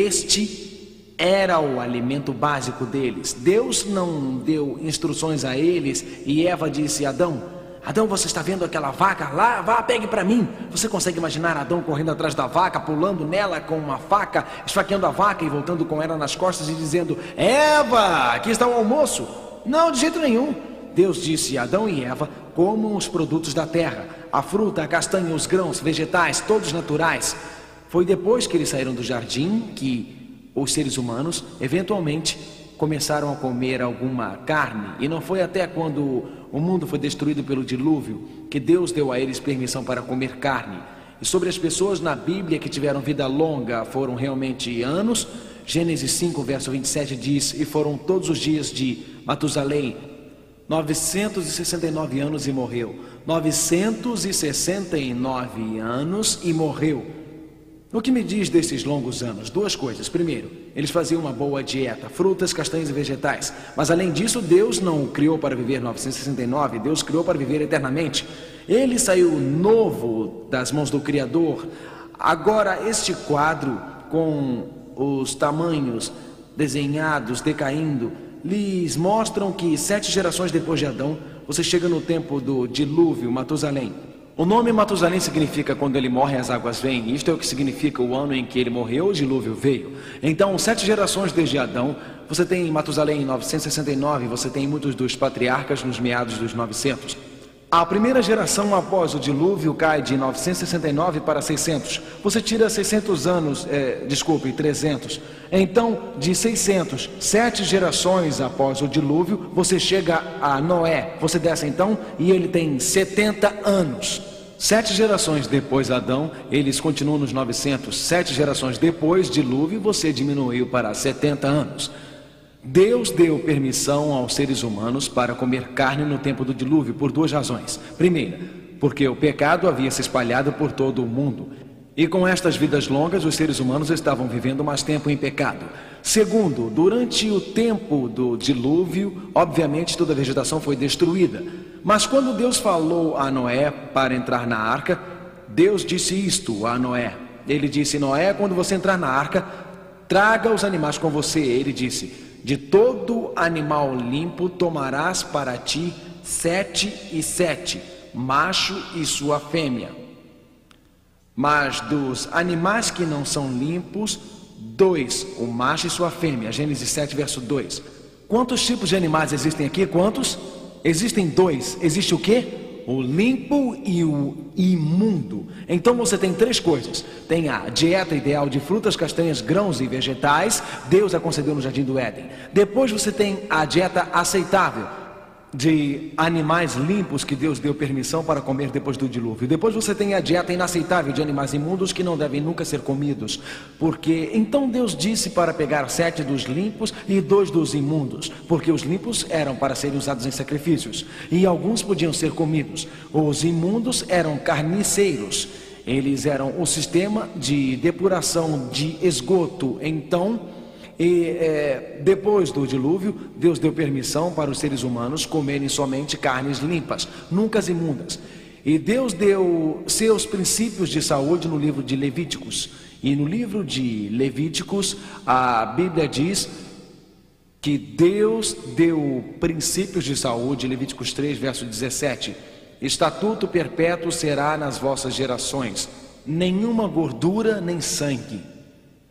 Este era o alimento básico deles. Deus não deu instruções a eles e Eva disse: Adão, Adão, você está vendo aquela vaca lá? Vá, pegue para mim. Você consegue imaginar Adão correndo atrás da vaca, pulando nela com uma faca, esfaqueando a vaca e voltando com ela nas costas e dizendo: Eva, aqui está o almoço? Não, de jeito nenhum. Deus disse: Adão e Eva comam os produtos da terra, a fruta, a castanha, os grãos, vegetais, todos naturais. Foi depois que eles saíram do jardim que os seres humanos eventualmente começaram a comer alguma carne, e não foi até quando o mundo foi destruído pelo dilúvio que Deus deu a eles permissão para comer carne. E sobre as pessoas na Bíblia que tiveram vida longa foram realmente anos. Gênesis cinco, verso vinte e sete diz: e foram todos os dias de Matusalém novecentos e sessenta e nove anos e morreu. Novecentos e sessenta e nove anos e morreu. O que me diz desses longos anos? Duas coisas. Primeiro, eles faziam uma boa dieta, frutas, castanhas e vegetais. Mas além disso, Deus não o criou para viver novecentos e sessenta e nove, Deus criou para viver eternamente. Ele saiu novo das mãos do Criador. Agora este quadro, com os tamanhos desenhados, decaindo, lhes mostram que sete gerações depois de Adão, você chega no tempo do dilúvio, Matusalém. O nome Matusalém significa quando ele morre as águas vêm. Isto é o que significa o ano em que ele morreu, o dilúvio veio. Então, sete gerações desde Adão. Você tem Matusalém em novecentos e sessenta e nove, você tem muitos dos patriarcas nos meados dos novecentos. A primeira geração após o dilúvio cai de novecentos e sessenta e nove para seiscentos. Você tira seiscentos anos, é, desculpe, trezentos. Então, de seiscentos, sete gerações após o dilúvio, você chega a Noé. Você desce então e ele tem setenta anos. Sete gerações depois de Adão, eles continuam nos novecentos. Sete gerações depois dilúvio, você diminuiu para setenta anos. Deus deu permissão aos seres humanos para comer carne no tempo do dilúvio por duas razões. Primeira, porque o pecado havia se espalhado por todo o mundo. E com estas vidas longas, os seres humanos estavam vivendo mais tempo em pecado. Segundo, durante o tempo do dilúvio, obviamente toda a vegetação foi destruída. Mas quando Deus falou a Noé para entrar na arca, Deus disse isto a Noé. Ele disse: Noé, quando você entrar na arca, traga os animais com você. Ele disse: de todo animal limpo tomarás para ti sete e sete, macho e sua fêmea. Mas dos animais que não são limpos, dois, o macho e sua fêmea. Gênesis sete, verso dois. Quantos tipos de animais existem aqui? Quantos? Existem dois. Existe o quê? O limpo e o imundo. Então você tem três coisas. Tem a dieta ideal de frutas, castanhas, grãos e vegetais. Deus a concedeu no Jardim do Éden. Depois você tem a dieta aceitável de animais limpos que Deus deu permissão para comer depois do dilúvio. Depois você tem a dieta inaceitável de animais imundos que não devem nunca ser comidos. Porque então Deus disse para pegar sete dos limpos e dois dos imundos, porque os limpos eram para serem usados em sacrifícios e alguns podiam ser comidos. Os imundos eram carniceiros. Eles eram o sistema de depuração de esgoto. Então E é, depois do dilúvio, Deus deu permissão para os seres humanos comerem somente carnes limpas, nunca as imundas. E Deus deu seus princípios de saúde no livro de Levíticos. E no livro de Levíticos, a Bíblia diz que Deus deu princípios de saúde, Levíticos três, verso dezessete. Estatuto perpétuo será nas vossas gerações, nenhuma gordura nem sangue.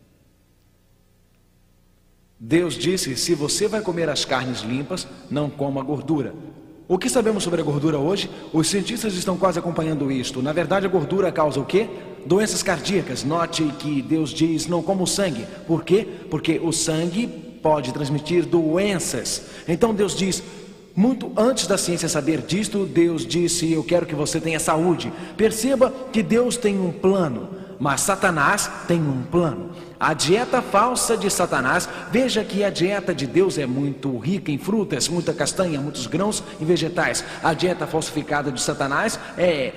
Deus disse: se você vai comer as carnes limpas, não coma gordura. O que sabemos sobre a gordura hoje? Os cientistas estão quase acompanhando isto. Na verdade, a gordura causa o quê? Doenças cardíacas. Note que Deus diz: não coma o sangue. Por quê? Porque o sangue pode transmitir doenças. Então Deus diz: muito antes da ciência saber disto, Deus disse: eu quero que você tenha saúde. Perceba que Deus tem um plano, mas Satanás tem um plano. A dieta falsa de Satanás, veja que a dieta de Deus é muito rica em frutas, muita castanha, muitos grãos e vegetais. A dieta falsificada de Satanás é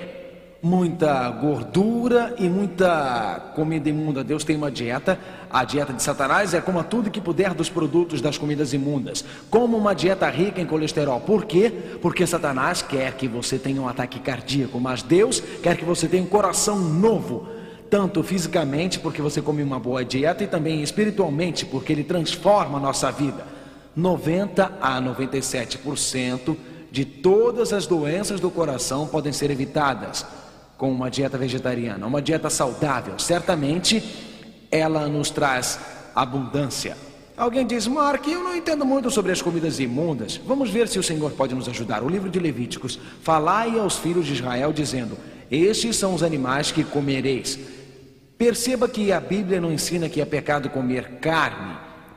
muita gordura e muita comida imunda. Deus tem uma dieta. A dieta de Satanás é coma tudo que puder dos produtos das comidas imundas. Como uma dieta rica em colesterol. Por quê? Porque Satanás quer que você tenha um ataque cardíaco, mas Deus quer que você tenha um coração novo. Tanto fisicamente, porque você come uma boa dieta, e também espiritualmente, porque ele transforma a nossa vida. noventa a noventa e sete por cento de todas as doenças do coração podem ser evitadas com uma dieta vegetariana, uma dieta saudável. Certamente ela nos traz abundância. Alguém diz: Mark, eu não entendo muito sobre as comidas imundas. Vamos ver se o Senhor pode nos ajudar. O livro de Levíticos: falai aos filhos de Israel dizendo: estes são os animais que comereis. Perceba que a Bíblia não ensina que é pecado comer carne.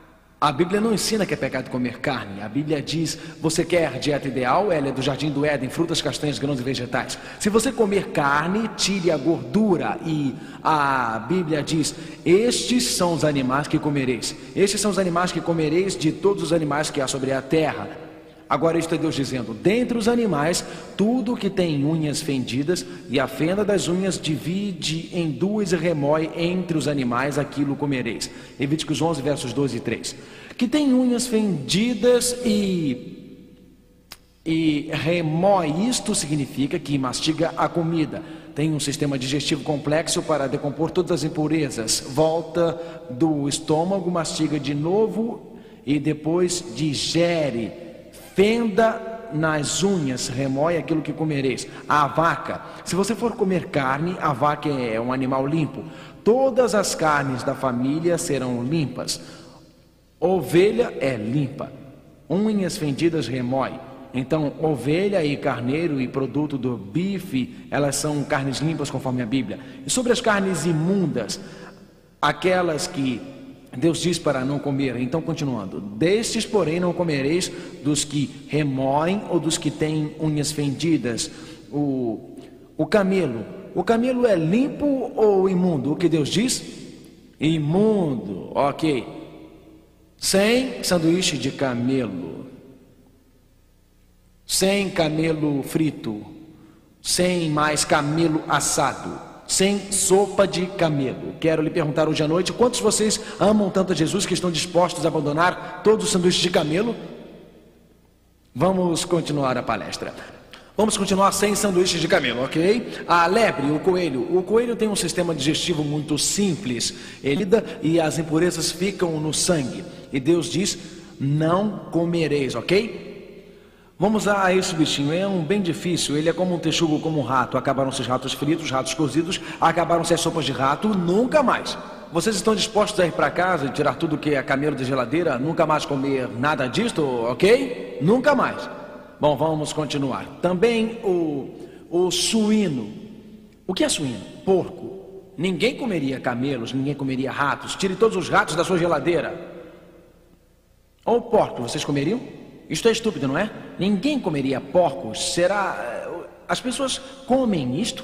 A Bíblia não ensina que é pecado comer carne. A Bíblia diz: você quer dieta ideal? Ela é do Jardim do Éden, frutas, castanhas, grãos e vegetais. Se você comer carne, tire a gordura. E a Bíblia diz: estes são os animais que comereis. Estes são os animais que comereis de todos os animais que há sobre a terra. Agora isto é Deus dizendo: dentre os animais, tudo que tem unhas fendidas, e a fenda das unhas divide em duas e remói entre os animais, aquilo comereis. Levíticos onze, versos doze e três. Que tem unhas fendidas e e remói. Isto significa que mastiga a comida. Tem um sistema digestivo complexo para decompor todas as impurezas. Volta do estômago, mastiga de novo e depois digere. Fenda nas unhas, remói aquilo que comereis. A vaca, se você for comer carne, a vaca é um animal limpo. Todas as carnes da família serão limpas. Ovelha é limpa. Unhas fendidas remói. Então, ovelha e carneiro e produto do bife, elas são carnes limpas conforme a Bíblia. E sobre as carnes imundas, aquelas que Deus diz para não comer. Então, continuando: destes, porém, não comereis dos que remoem ou dos que têm unhas fendidas. O, o camelo. O camelo é limpo ou imundo? O que Deus diz? Imundo, ok. Sem sanduíche de camelo. Sem camelo frito. Sem mais camelo assado. Sem sopa de camelo. Quero lhe perguntar hoje à noite: quantos de vocês amam tanto a Jesus que estão dispostos a abandonar todos os sanduíches de camelo? Vamos continuar a palestra. Vamos continuar sem sanduíches de camelo, ok? A lebre, o coelho. O coelho tem um sistema digestivo muito simples. Ele lida e as impurezas ficam no sangue. E Deus diz: não comereis, ok? Vamos a esse bichinho. É um bem difícil. Ele é como um texugo, como um rato. Acabaram-se os ratos fritos, ratos cozidos. Acabaram-se as sopas de rato. Nunca mais. Vocês estão dispostos a ir para casa e tirar tudo que é camelo de geladeira? Nunca mais comer nada disto, ok? Nunca mais. Bom, vamos continuar. Também o, o suíno. O que é suíno? Porco. Ninguém comeria camelos, ninguém comeria ratos. Tire todos os ratos da sua geladeira. Ou porco, vocês comeriam? Isto é estúpido, não é? Ninguém comeria porcos. Será... As pessoas comem isto?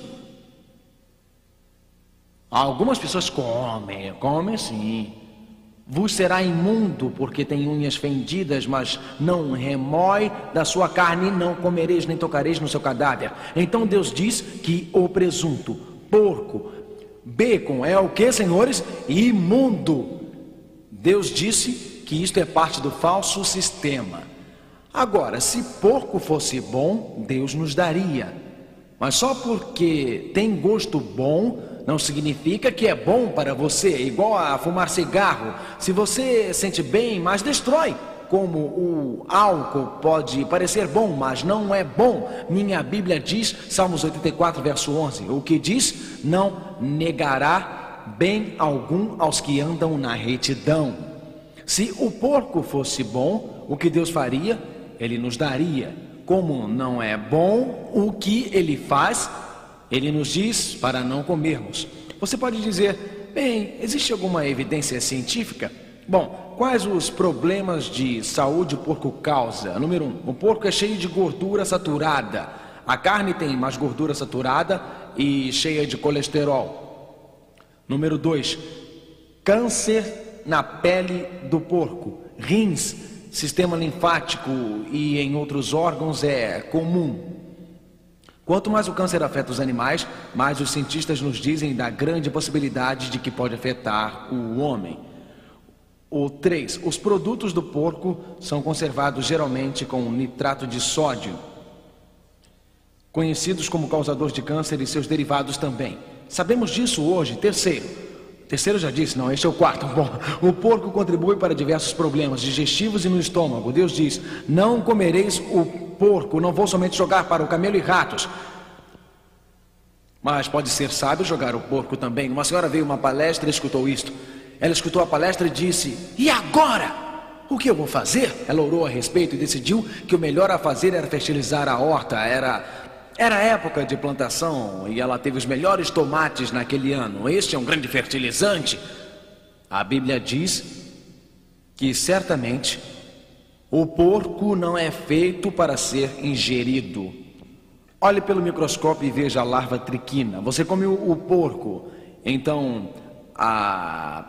Algumas pessoas comem, comem sim. Vos será imundo, porque tem unhas fendidas, mas não remói da sua carne, não comereis nem tocareis no seu cadáver. Então Deus diz que o presunto, porco, bacon é o que, senhores? Imundo. Deus disse que isto é parte do falso sistema. Agora, se porco fosse bom, Deus nos daria. Mas só porque tem gosto bom, não significa que é bom para você. É igual a fumar cigarro. Se você sente bem, mas destrói. Como o álcool pode parecer bom, mas não é bom. Minha Bíblia diz, Salmos oitenta e quatro, verso onze, o que diz: não negará bem algum aos que andam na retidão. Se o porco fosse bom, o que Deus faria? Ele nos daria. Como não é bom, o que ele faz? Ele nos diz para não comermos. Você pode dizer: bem, existe alguma evidência científica? Bom, quais os problemas de saúde o porco causa? Número um, o porco é cheio de gordura saturada. A carne tem mais gordura saturada e cheia de colesterol. Número dois, câncer na pele do porco. Rins, sistema linfático e em outros órgãos é comum. Quanto mais o câncer afeta os animais, mais os cientistas nos dizem da grande possibilidade de que pode afetar o homem. O três, os produtos do porco são conservados geralmente com nitrato de sódio, conhecidos como causador de câncer, e seus derivados também. Sabemos disso hoje. Terceiro, terceiro já disse, não, este é o quarto. Bom, o porco contribui para diversos problemas digestivos e no estômago. Deus diz: não comereis o porco, não vou somente jogar para o camelo e ratos. Mas pode ser sábio jogar o porco também. Uma senhora veio a uma palestra e escutou isto. Ela escutou a palestra e disse: e agora? O que eu vou fazer? Ela orou a respeito e decidiu que o melhor a fazer era fertilizar a horta. Era, era época de plantação e ela teve os melhores tomates naquele ano. Este é um grande fertilizante. A Bíblia diz que certamente o porco não é feito para ser ingerido. Olhe pelo microscópio e veja a larva triquina. Você come o, o porco, então a...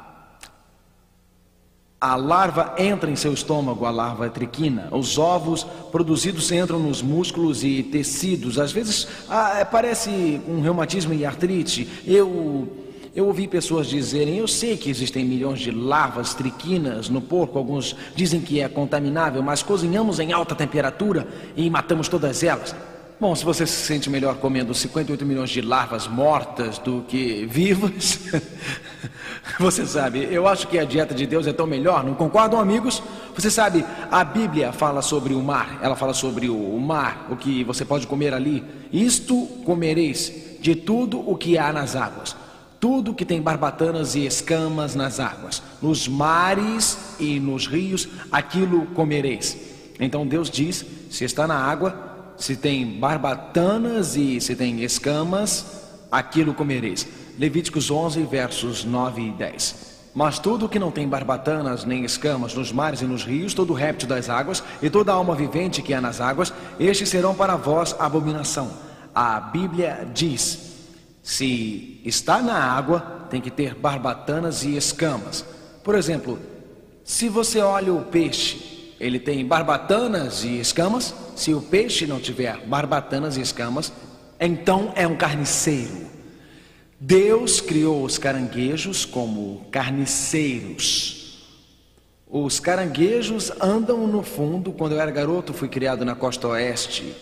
A larva entra em seu estômago, a larva triquina. Os ovos produzidos entram nos músculos e tecidos. Às vezes ah, parece um reumatismo e artrite. Eu, Eu ouvi pessoas dizerem, eu sei que existem milhões de larvas triquinas no porco, alguns dizem que é contaminável, mas cozinhamos em alta temperatura e matamos todas elas. Bom, se você se sente melhor comendo cinquenta e oito milhões de larvas mortas do que vivas, você sabe, eu acho que a dieta de Deus é tão melhor, não concordam, amigos? Você sabe, a Bíblia fala sobre o mar, ela fala sobre o mar, o que você pode comer ali. Isto comereis de tudo o que há nas águas, tudo que tem barbatanas e escamas nas águas, nos mares e nos rios, aquilo comereis. Então Deus diz, se está na água, se tem barbatanas e se tem escamas, aquilo comereis. Levíticos onze, versos nove e dez. Mas tudo que não tem barbatanas nem escamas nos mares e nos rios, todo réptil das águas e toda alma vivente que há nas águas, estes serão para vós abominação. A Bíblia diz, se está na água, tem que ter barbatanas e escamas. Por exemplo, se você olha o peixe, ele tem barbatanas e escamas. Se o peixe não tiver barbatanas e escamas, então é um carniceiro. Deus criou os caranguejos como carniceiros. Os caranguejos andam no fundo. Quando eu era garoto, fui criado na costa oeste,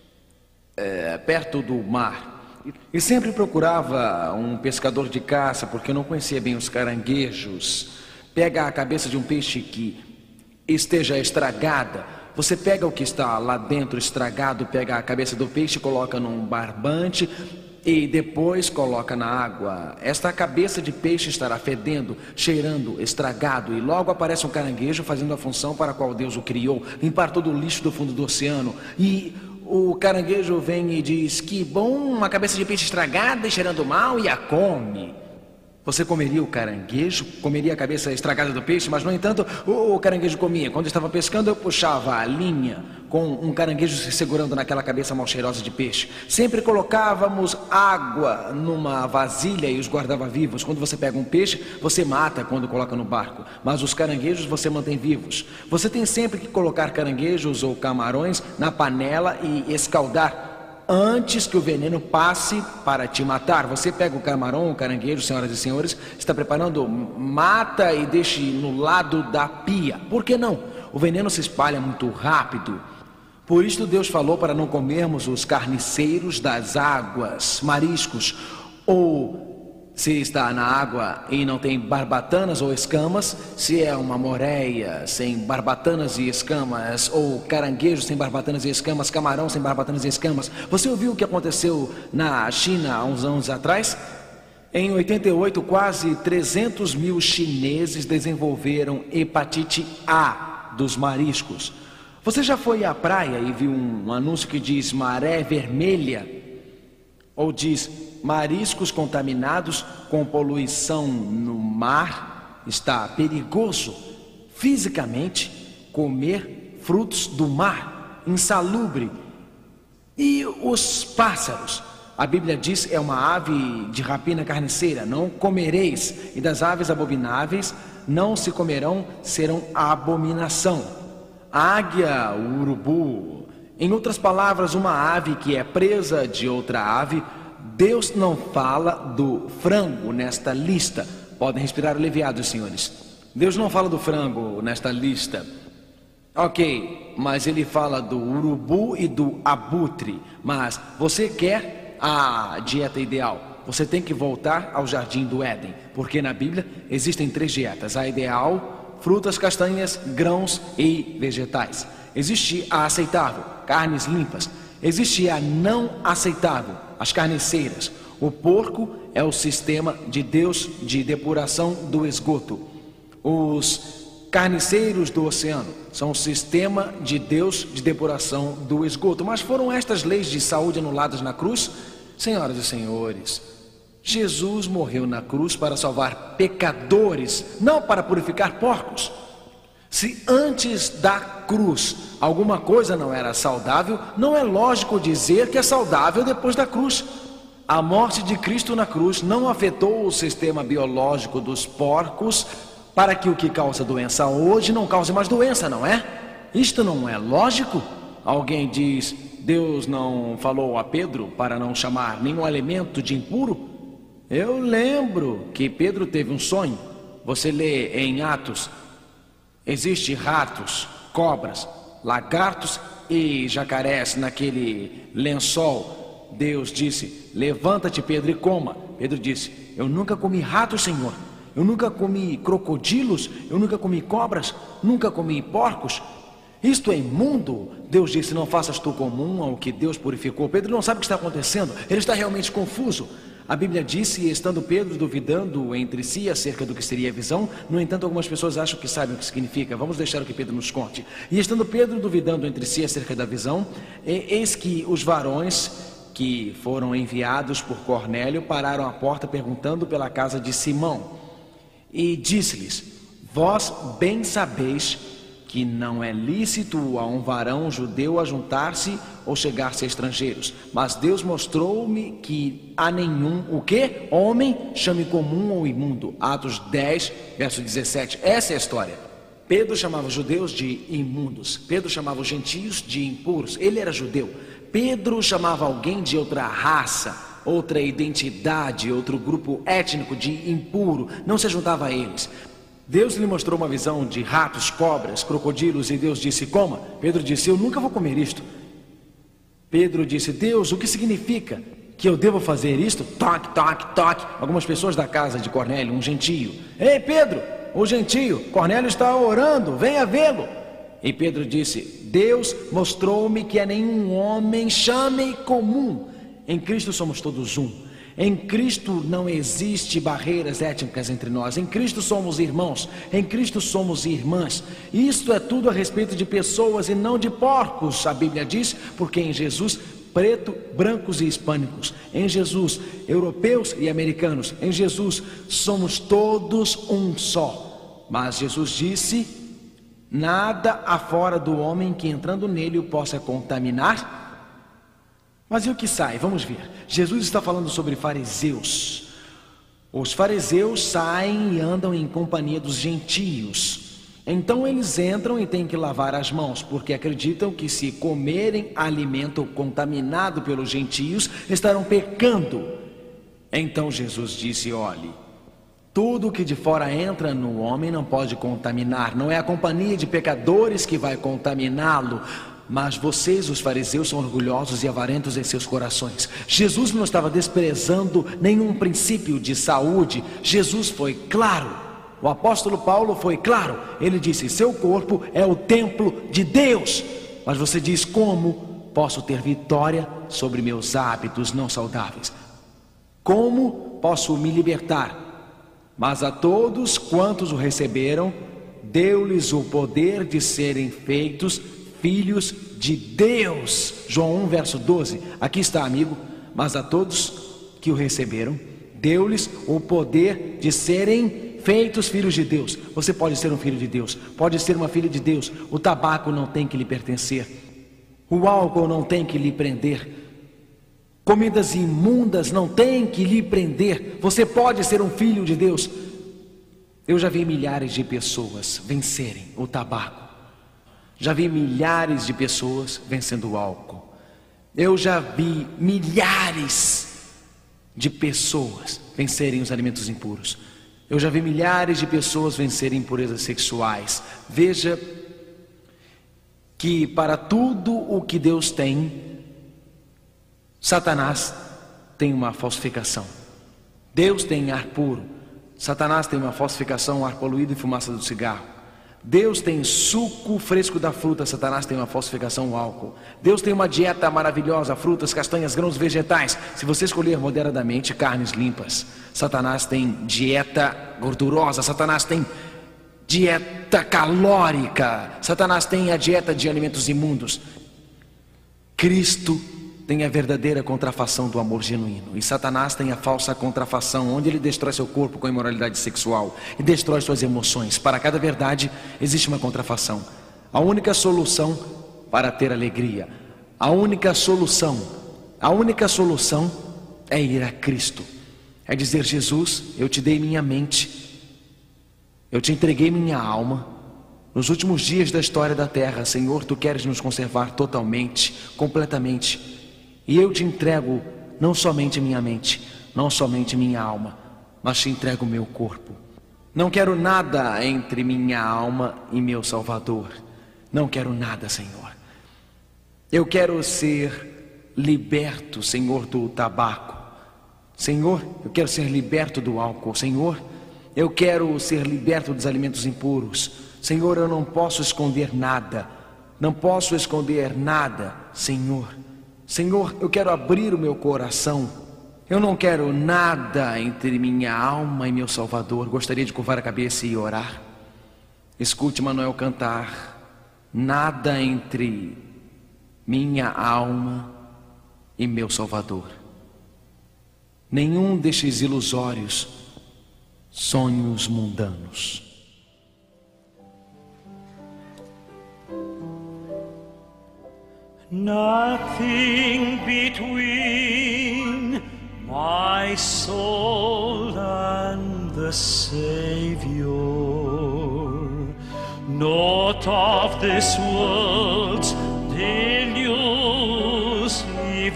é, perto do mar. E sempre procurava um pescador de caça, porque eu não conhecia bem os caranguejos. Pega a cabeça de um peixe que esteja estragada, você pega o que está lá dentro estragado, pega a cabeça do peixe, coloca num barbante e depois coloca na água. Esta cabeça de peixe estará fedendo, cheirando, estragado, e logo aparece um caranguejo fazendo a função para a qual Deus o criou, limpar todo o lixo do fundo do oceano. E o caranguejo vem e diz, que bom, uma cabeça de peixe estragada e cheirando mal, e a come. Você comeria o caranguejo, comeria a cabeça estragada do peixe, mas no entanto o caranguejo comia. Quando eu estava pescando, eu puxava a linha com um caranguejo se segurando naquela cabeça mal cheirosa de peixe. Sempre colocávamos água numa vasilha e os guardava vivos. Quando você pega um peixe, você mata quando coloca no barco, mas os caranguejos você mantém vivos. Você tem sempre que colocar caranguejos ou camarões na panela e escaldar antes que o veneno passe para te matar. Você pega o camarão, o caranguejo, senhoras e senhores, está preparando, mata e deixe no lado da pia. Por que não? O veneno se espalha muito rápido. Por isso Deus falou para não comermos os carniceiros das águas, mariscos, ou se está na água e não tem barbatanas ou escamas, se é uma moreia sem barbatanas e escamas, ou caranguejo sem barbatanas e escamas, camarão sem barbatanas e escamas. Você ouviu o que aconteceu na China há uns anos atrás? Em oitenta e oito, quase trezentos mil chineses desenvolveram hepatite A dos mariscos. Você já foi à praia e viu um anúncio que diz maré vermelha? Ou diz, mariscos contaminados com poluição no mar, está perigoso fisicamente comer frutos do mar, insalubre. E os pássaros, a Bíblia diz, é uma ave de rapina carniceira, não comereis, e das aves abomináveis não se comerão, serão abominação. A águia, o urubu, em outras palavras, uma ave que é presa de outra ave. Deus não fala do frango nesta lista. Podem respirar aliviados, senhores. Deus não fala do frango nesta lista. Ok, mas ele fala do urubu e do abutre. Mas você quer a dieta ideal, você tem que voltar ao jardim do Éden, porque na Bíblia existem três dietas: a ideal, frutas, castanhas, grãos e vegetais. Existe a aceitável, carnes limpas. Existe a não aceitável, as carniceiras. O porco é o sistema de Deus de depuração do esgoto. Os carniceiros do oceano são o sistema de Deus de depuração do esgoto. Mas foram estas leis de saúde anuladas na cruz? Senhoras e senhores, Jesus morreu na cruz para salvar pecadores, não para purificar porcos. Se antes da cruz alguma coisa não era saudável, não é lógico dizer que é saudável depois da cruz. A morte de Cristo na cruz não afetou o sistema biológico dos porcos para que o que causa doença hoje não cause mais doença, não é? Isto não é lógico? Alguém diz, Deus não falou a Pedro para não chamar nenhum alimento de impuro? Eu lembro que Pedro teve um sonho. Você lê em Atos, existe ratos, cobras, lagartos e jacarés naquele lençol. Deus disse: levanta-te, Pedro, e coma. Pedro disse: eu nunca comi ratos, Senhor. Eu nunca comi crocodilos, eu nunca comi cobras, nunca comi porcos. Isto é imundo. Deus disse: não faças tu comum ao que Deus purificou. Pedro não sabe o que está acontecendo, ele está realmente confuso. A Bíblia disse, estando Pedro duvidando entre si acerca do que seria a visão, no entanto algumas pessoas acham que sabem o que significa. Vamos deixar o que Pedro nos conte. E estando Pedro duvidando entre si acerca da visão, eis que os varões que foram enviados por Cornélio pararam à porta perguntando pela casa de Simão. E disse-lhes: vós bem sabeis que não é lícito a um varão judeu ajuntar-se ou chegar-se a estrangeiros, mas Deus mostrou-me que a nenhum, o que? Homem chame comum ou imundo. Atos dez, verso dezessete. Essa é a história. Pedro chamava os judeus de imundos, Pedro chamava os gentios de impuros. Ele era judeu. Pedro chamava alguém de outra raça, outra identidade, outro grupo étnico de impuro, não se juntava a eles. Deus lhe mostrou uma visão de ratos, cobras, crocodilos, e Deus disse: coma. Pedro disse: eu nunca vou comer isto. Pedro disse: Deus, o que significa que eu devo fazer isto? Toque, toque, toque. Algumas pessoas da casa de Cornélio, um gentio: ei, Pedro, o gentio, Cornélio está orando, venha vê-lo. E Pedro disse: Deus mostrou-me que a nenhum homem chame comum. Em Cristo somos todos um. Em Cristo não existe barreiras étnicas entre nós. Em Cristo somos irmãos. Em Cristo somos irmãs. Isto é tudo a respeito de pessoas e não de porcos, a Bíblia diz, porque em Jesus, preto, brancos e hispânicos. Em Jesus, europeus e americanos. Em Jesus, somos todos um só. Mas Jesus disse: nada afora do homem que entrando nele o possa contaminar. Mas e o que sai? Vamos ver. Jesus está falando sobre fariseus. Os fariseus saem e andam em companhia dos gentios. Então eles entram e têm que lavar as mãos, porque acreditam que se comerem alimento contaminado pelos gentios, estarão pecando. Então Jesus disse: olhe, tudo que de fora entra no homem não pode contaminar. Não é a companhia de pecadores que vai contaminá-lo. Mas vocês, os fariseus, são orgulhosos e avarentos em seus corações. Jesus não estava desprezando nenhum princípio de saúde. Jesus foi claro. O apóstolo Paulo foi claro. Ele disse: seu corpo é o templo de Deus. Mas você diz: como posso ter vitória sobre meus hábitos não saudáveis? Como posso me libertar? Mas a todos quantos o receberam, deu-lhes o poder de serem feitos filhos de Deus. João um, verso doze. Aqui está, amigo. Mas a todos que o receberam, deu-lhes o poder de serem feitos filhos de Deus. Você pode ser um filho de Deus, pode ser uma filha de Deus. O tabaco não tem que lhe pertencer. O álcool não tem que lhe prender. Comidas imundas não tem que lhe prender. Você pode ser um filho de Deus. Eu já vi milhares de pessoas vencerem o tabaco. Já vi milhares de pessoas vencendo o álcool. Eu já vi milhares de pessoas vencerem os alimentos impuros. Eu já vi milhares de pessoas vencerem impurezas sexuais. Veja que para tudo o que Deus tem, Satanás tem uma falsificação. Deus tem ar puro, Satanás tem uma falsificação, ar poluído e fumaça do cigarro. Deus tem suco fresco da fruta, Satanás tem uma falsificação, o álcool. Deus tem uma dieta maravilhosa, frutas, castanhas, grãos, vegetais. Se você escolher moderadamente, carnes limpas. Satanás tem dieta gordurosa, Satanás tem dieta calórica, Satanás tem a dieta de alimentos imundos. Cristo tem a verdadeira contrafação do amor genuíno, e Satanás tem a falsa contrafação, onde ele destrói seu corpo com imoralidade sexual e destrói suas emoções. Para cada verdade existe uma contrafação. A única solução para ter alegria, a única solução, a única solução é ir a Cristo. É dizer: Jesus, eu te dei minha mente, eu te entreguei minha alma. Nos últimos dias da história da terra, Senhor, tu queres nos conservar totalmente, completamente. E eu te entrego não somente minha mente, não somente minha alma, mas te entrego meu corpo. Não quero nada entre minha alma e meu Salvador. Não quero nada, Senhor. Eu quero ser liberto, Senhor, do tabaco. Senhor, eu quero ser liberto do álcool. Senhor, eu quero ser liberto dos alimentos impuros. Senhor, eu não posso esconder nada. Não posso esconder nada, Senhor. Senhor, eu quero abrir o meu coração. Eu não quero nada entre minha alma e meu Salvador. Gostaria de curvar a cabeça e orar. Escute Manuel cantar. Nada entre minha alma e meu Salvador. Nenhum destes ilusórios sonhos mundanos. Nothing between my soul and the Savior, not of this world's delusive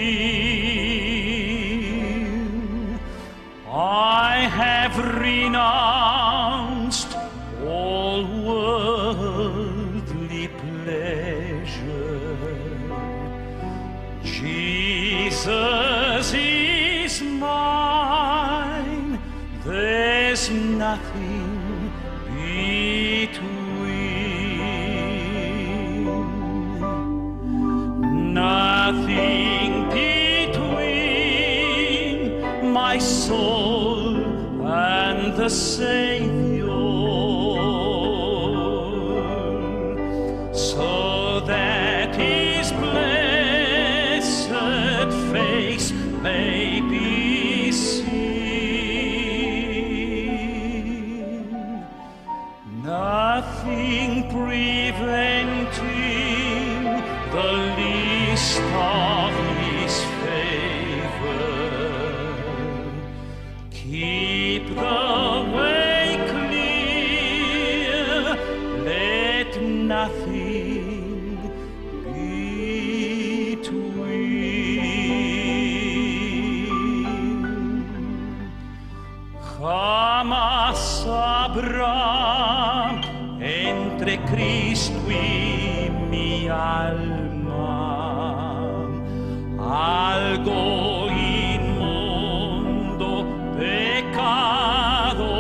dream. I have renounced all worldly pleasure. Jesus is mine, there's nothing between, nothing between my soul and the Savior, so that His blessed face may be seen. Nothing preventing the least of His favor. Keep the way clear, let nothing between. Jamás habrá entre Cristo y mi alma algo inmundo, pecado,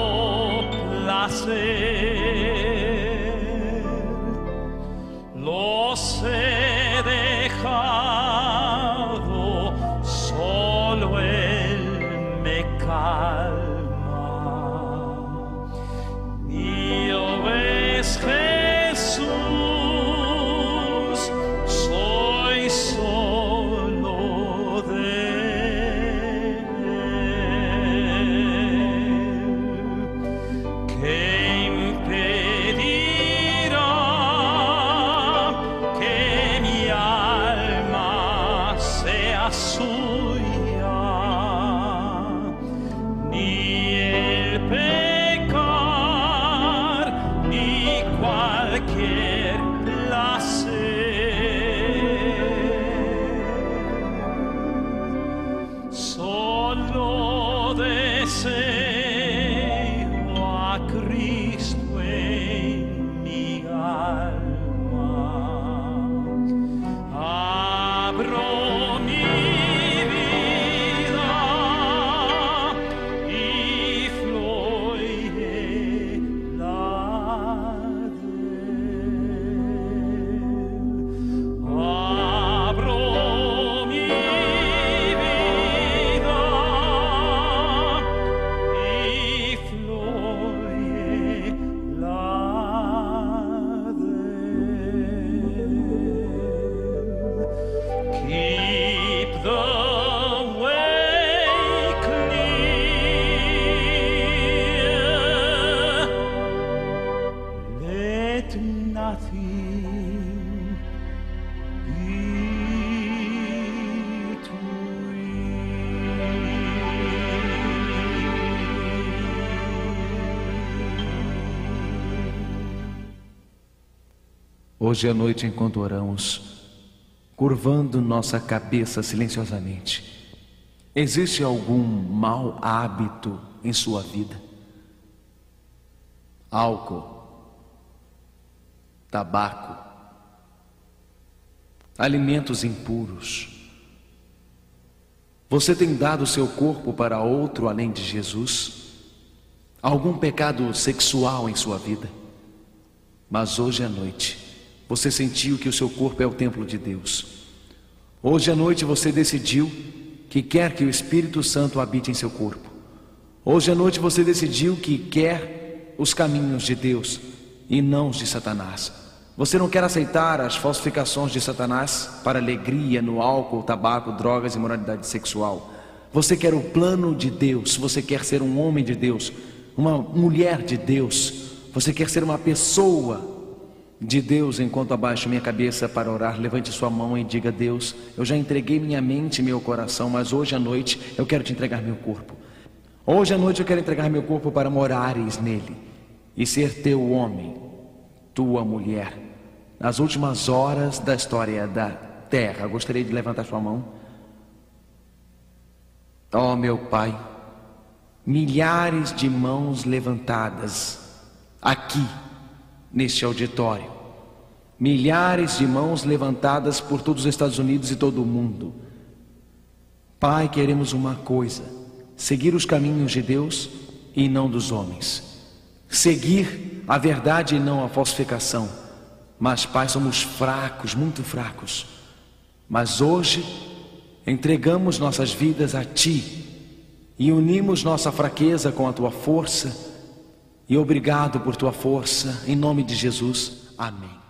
placer. Los he dejado, solo Él me calma. Mío es Jesús, soy solo de Él. ¿Qué impedirá que mi alma sea suya? Ni el pecar, ni cualquier placer. Solo deseo a Cristo en mi alma. Abro mi vida y fluye la de Él. Abro mi vida y fluye la de Él. Keep the way clear, let nothing Hoje à noite, enquanto oramos, curvando nossa cabeça silenciosamente, Existe algum mau hábito em sua vida? Álcool, tabaco, alimentos impuros. Você tem dado seu corpo para outro além de Jesus? Algum pecado sexual em sua vida? Mas hoje à noite, você sentiu que o seu corpo é o templo de Deus. Hoje à noite você decidiu que quer que o Espírito Santo habite em seu corpo. Hoje à noite você decidiu que quer os caminhos de Deus e não os de Satanás. Você não quer aceitar as falsificações de Satanás para alegria no álcool, tabaco, drogas e moralidade sexual. Você quer o plano de Deus. Você quer ser um homem de Deus, uma mulher de Deus. Você quer ser uma pessoa de Deus. Enquanto abaixo minha cabeça para orar, levante sua mão e diga: Deus, eu já entreguei minha mente e meu coração, mas hoje à noite eu quero te entregar meu corpo. Hoje à noite eu quero entregar meu corpo para morares nele e ser teu homem, tua mulher. Nas últimas horas da história da terra, gostaria de levantar sua mão. Ó meu Pai, milhares de mãos levantadas aqui neste auditório, milhares de mãos levantadas por todos os Estados Unidos e todo o mundo. Pai, queremos uma coisa: seguir os caminhos de Deus e não dos homens, seguir a verdade e não a falsificação. Mas Pai, somos fracos, muito fracos, mas hoje entregamos nossas vidas a Ti e unimos nossa fraqueza com a Tua força. E obrigado por Tua força, em nome de Jesus, amém.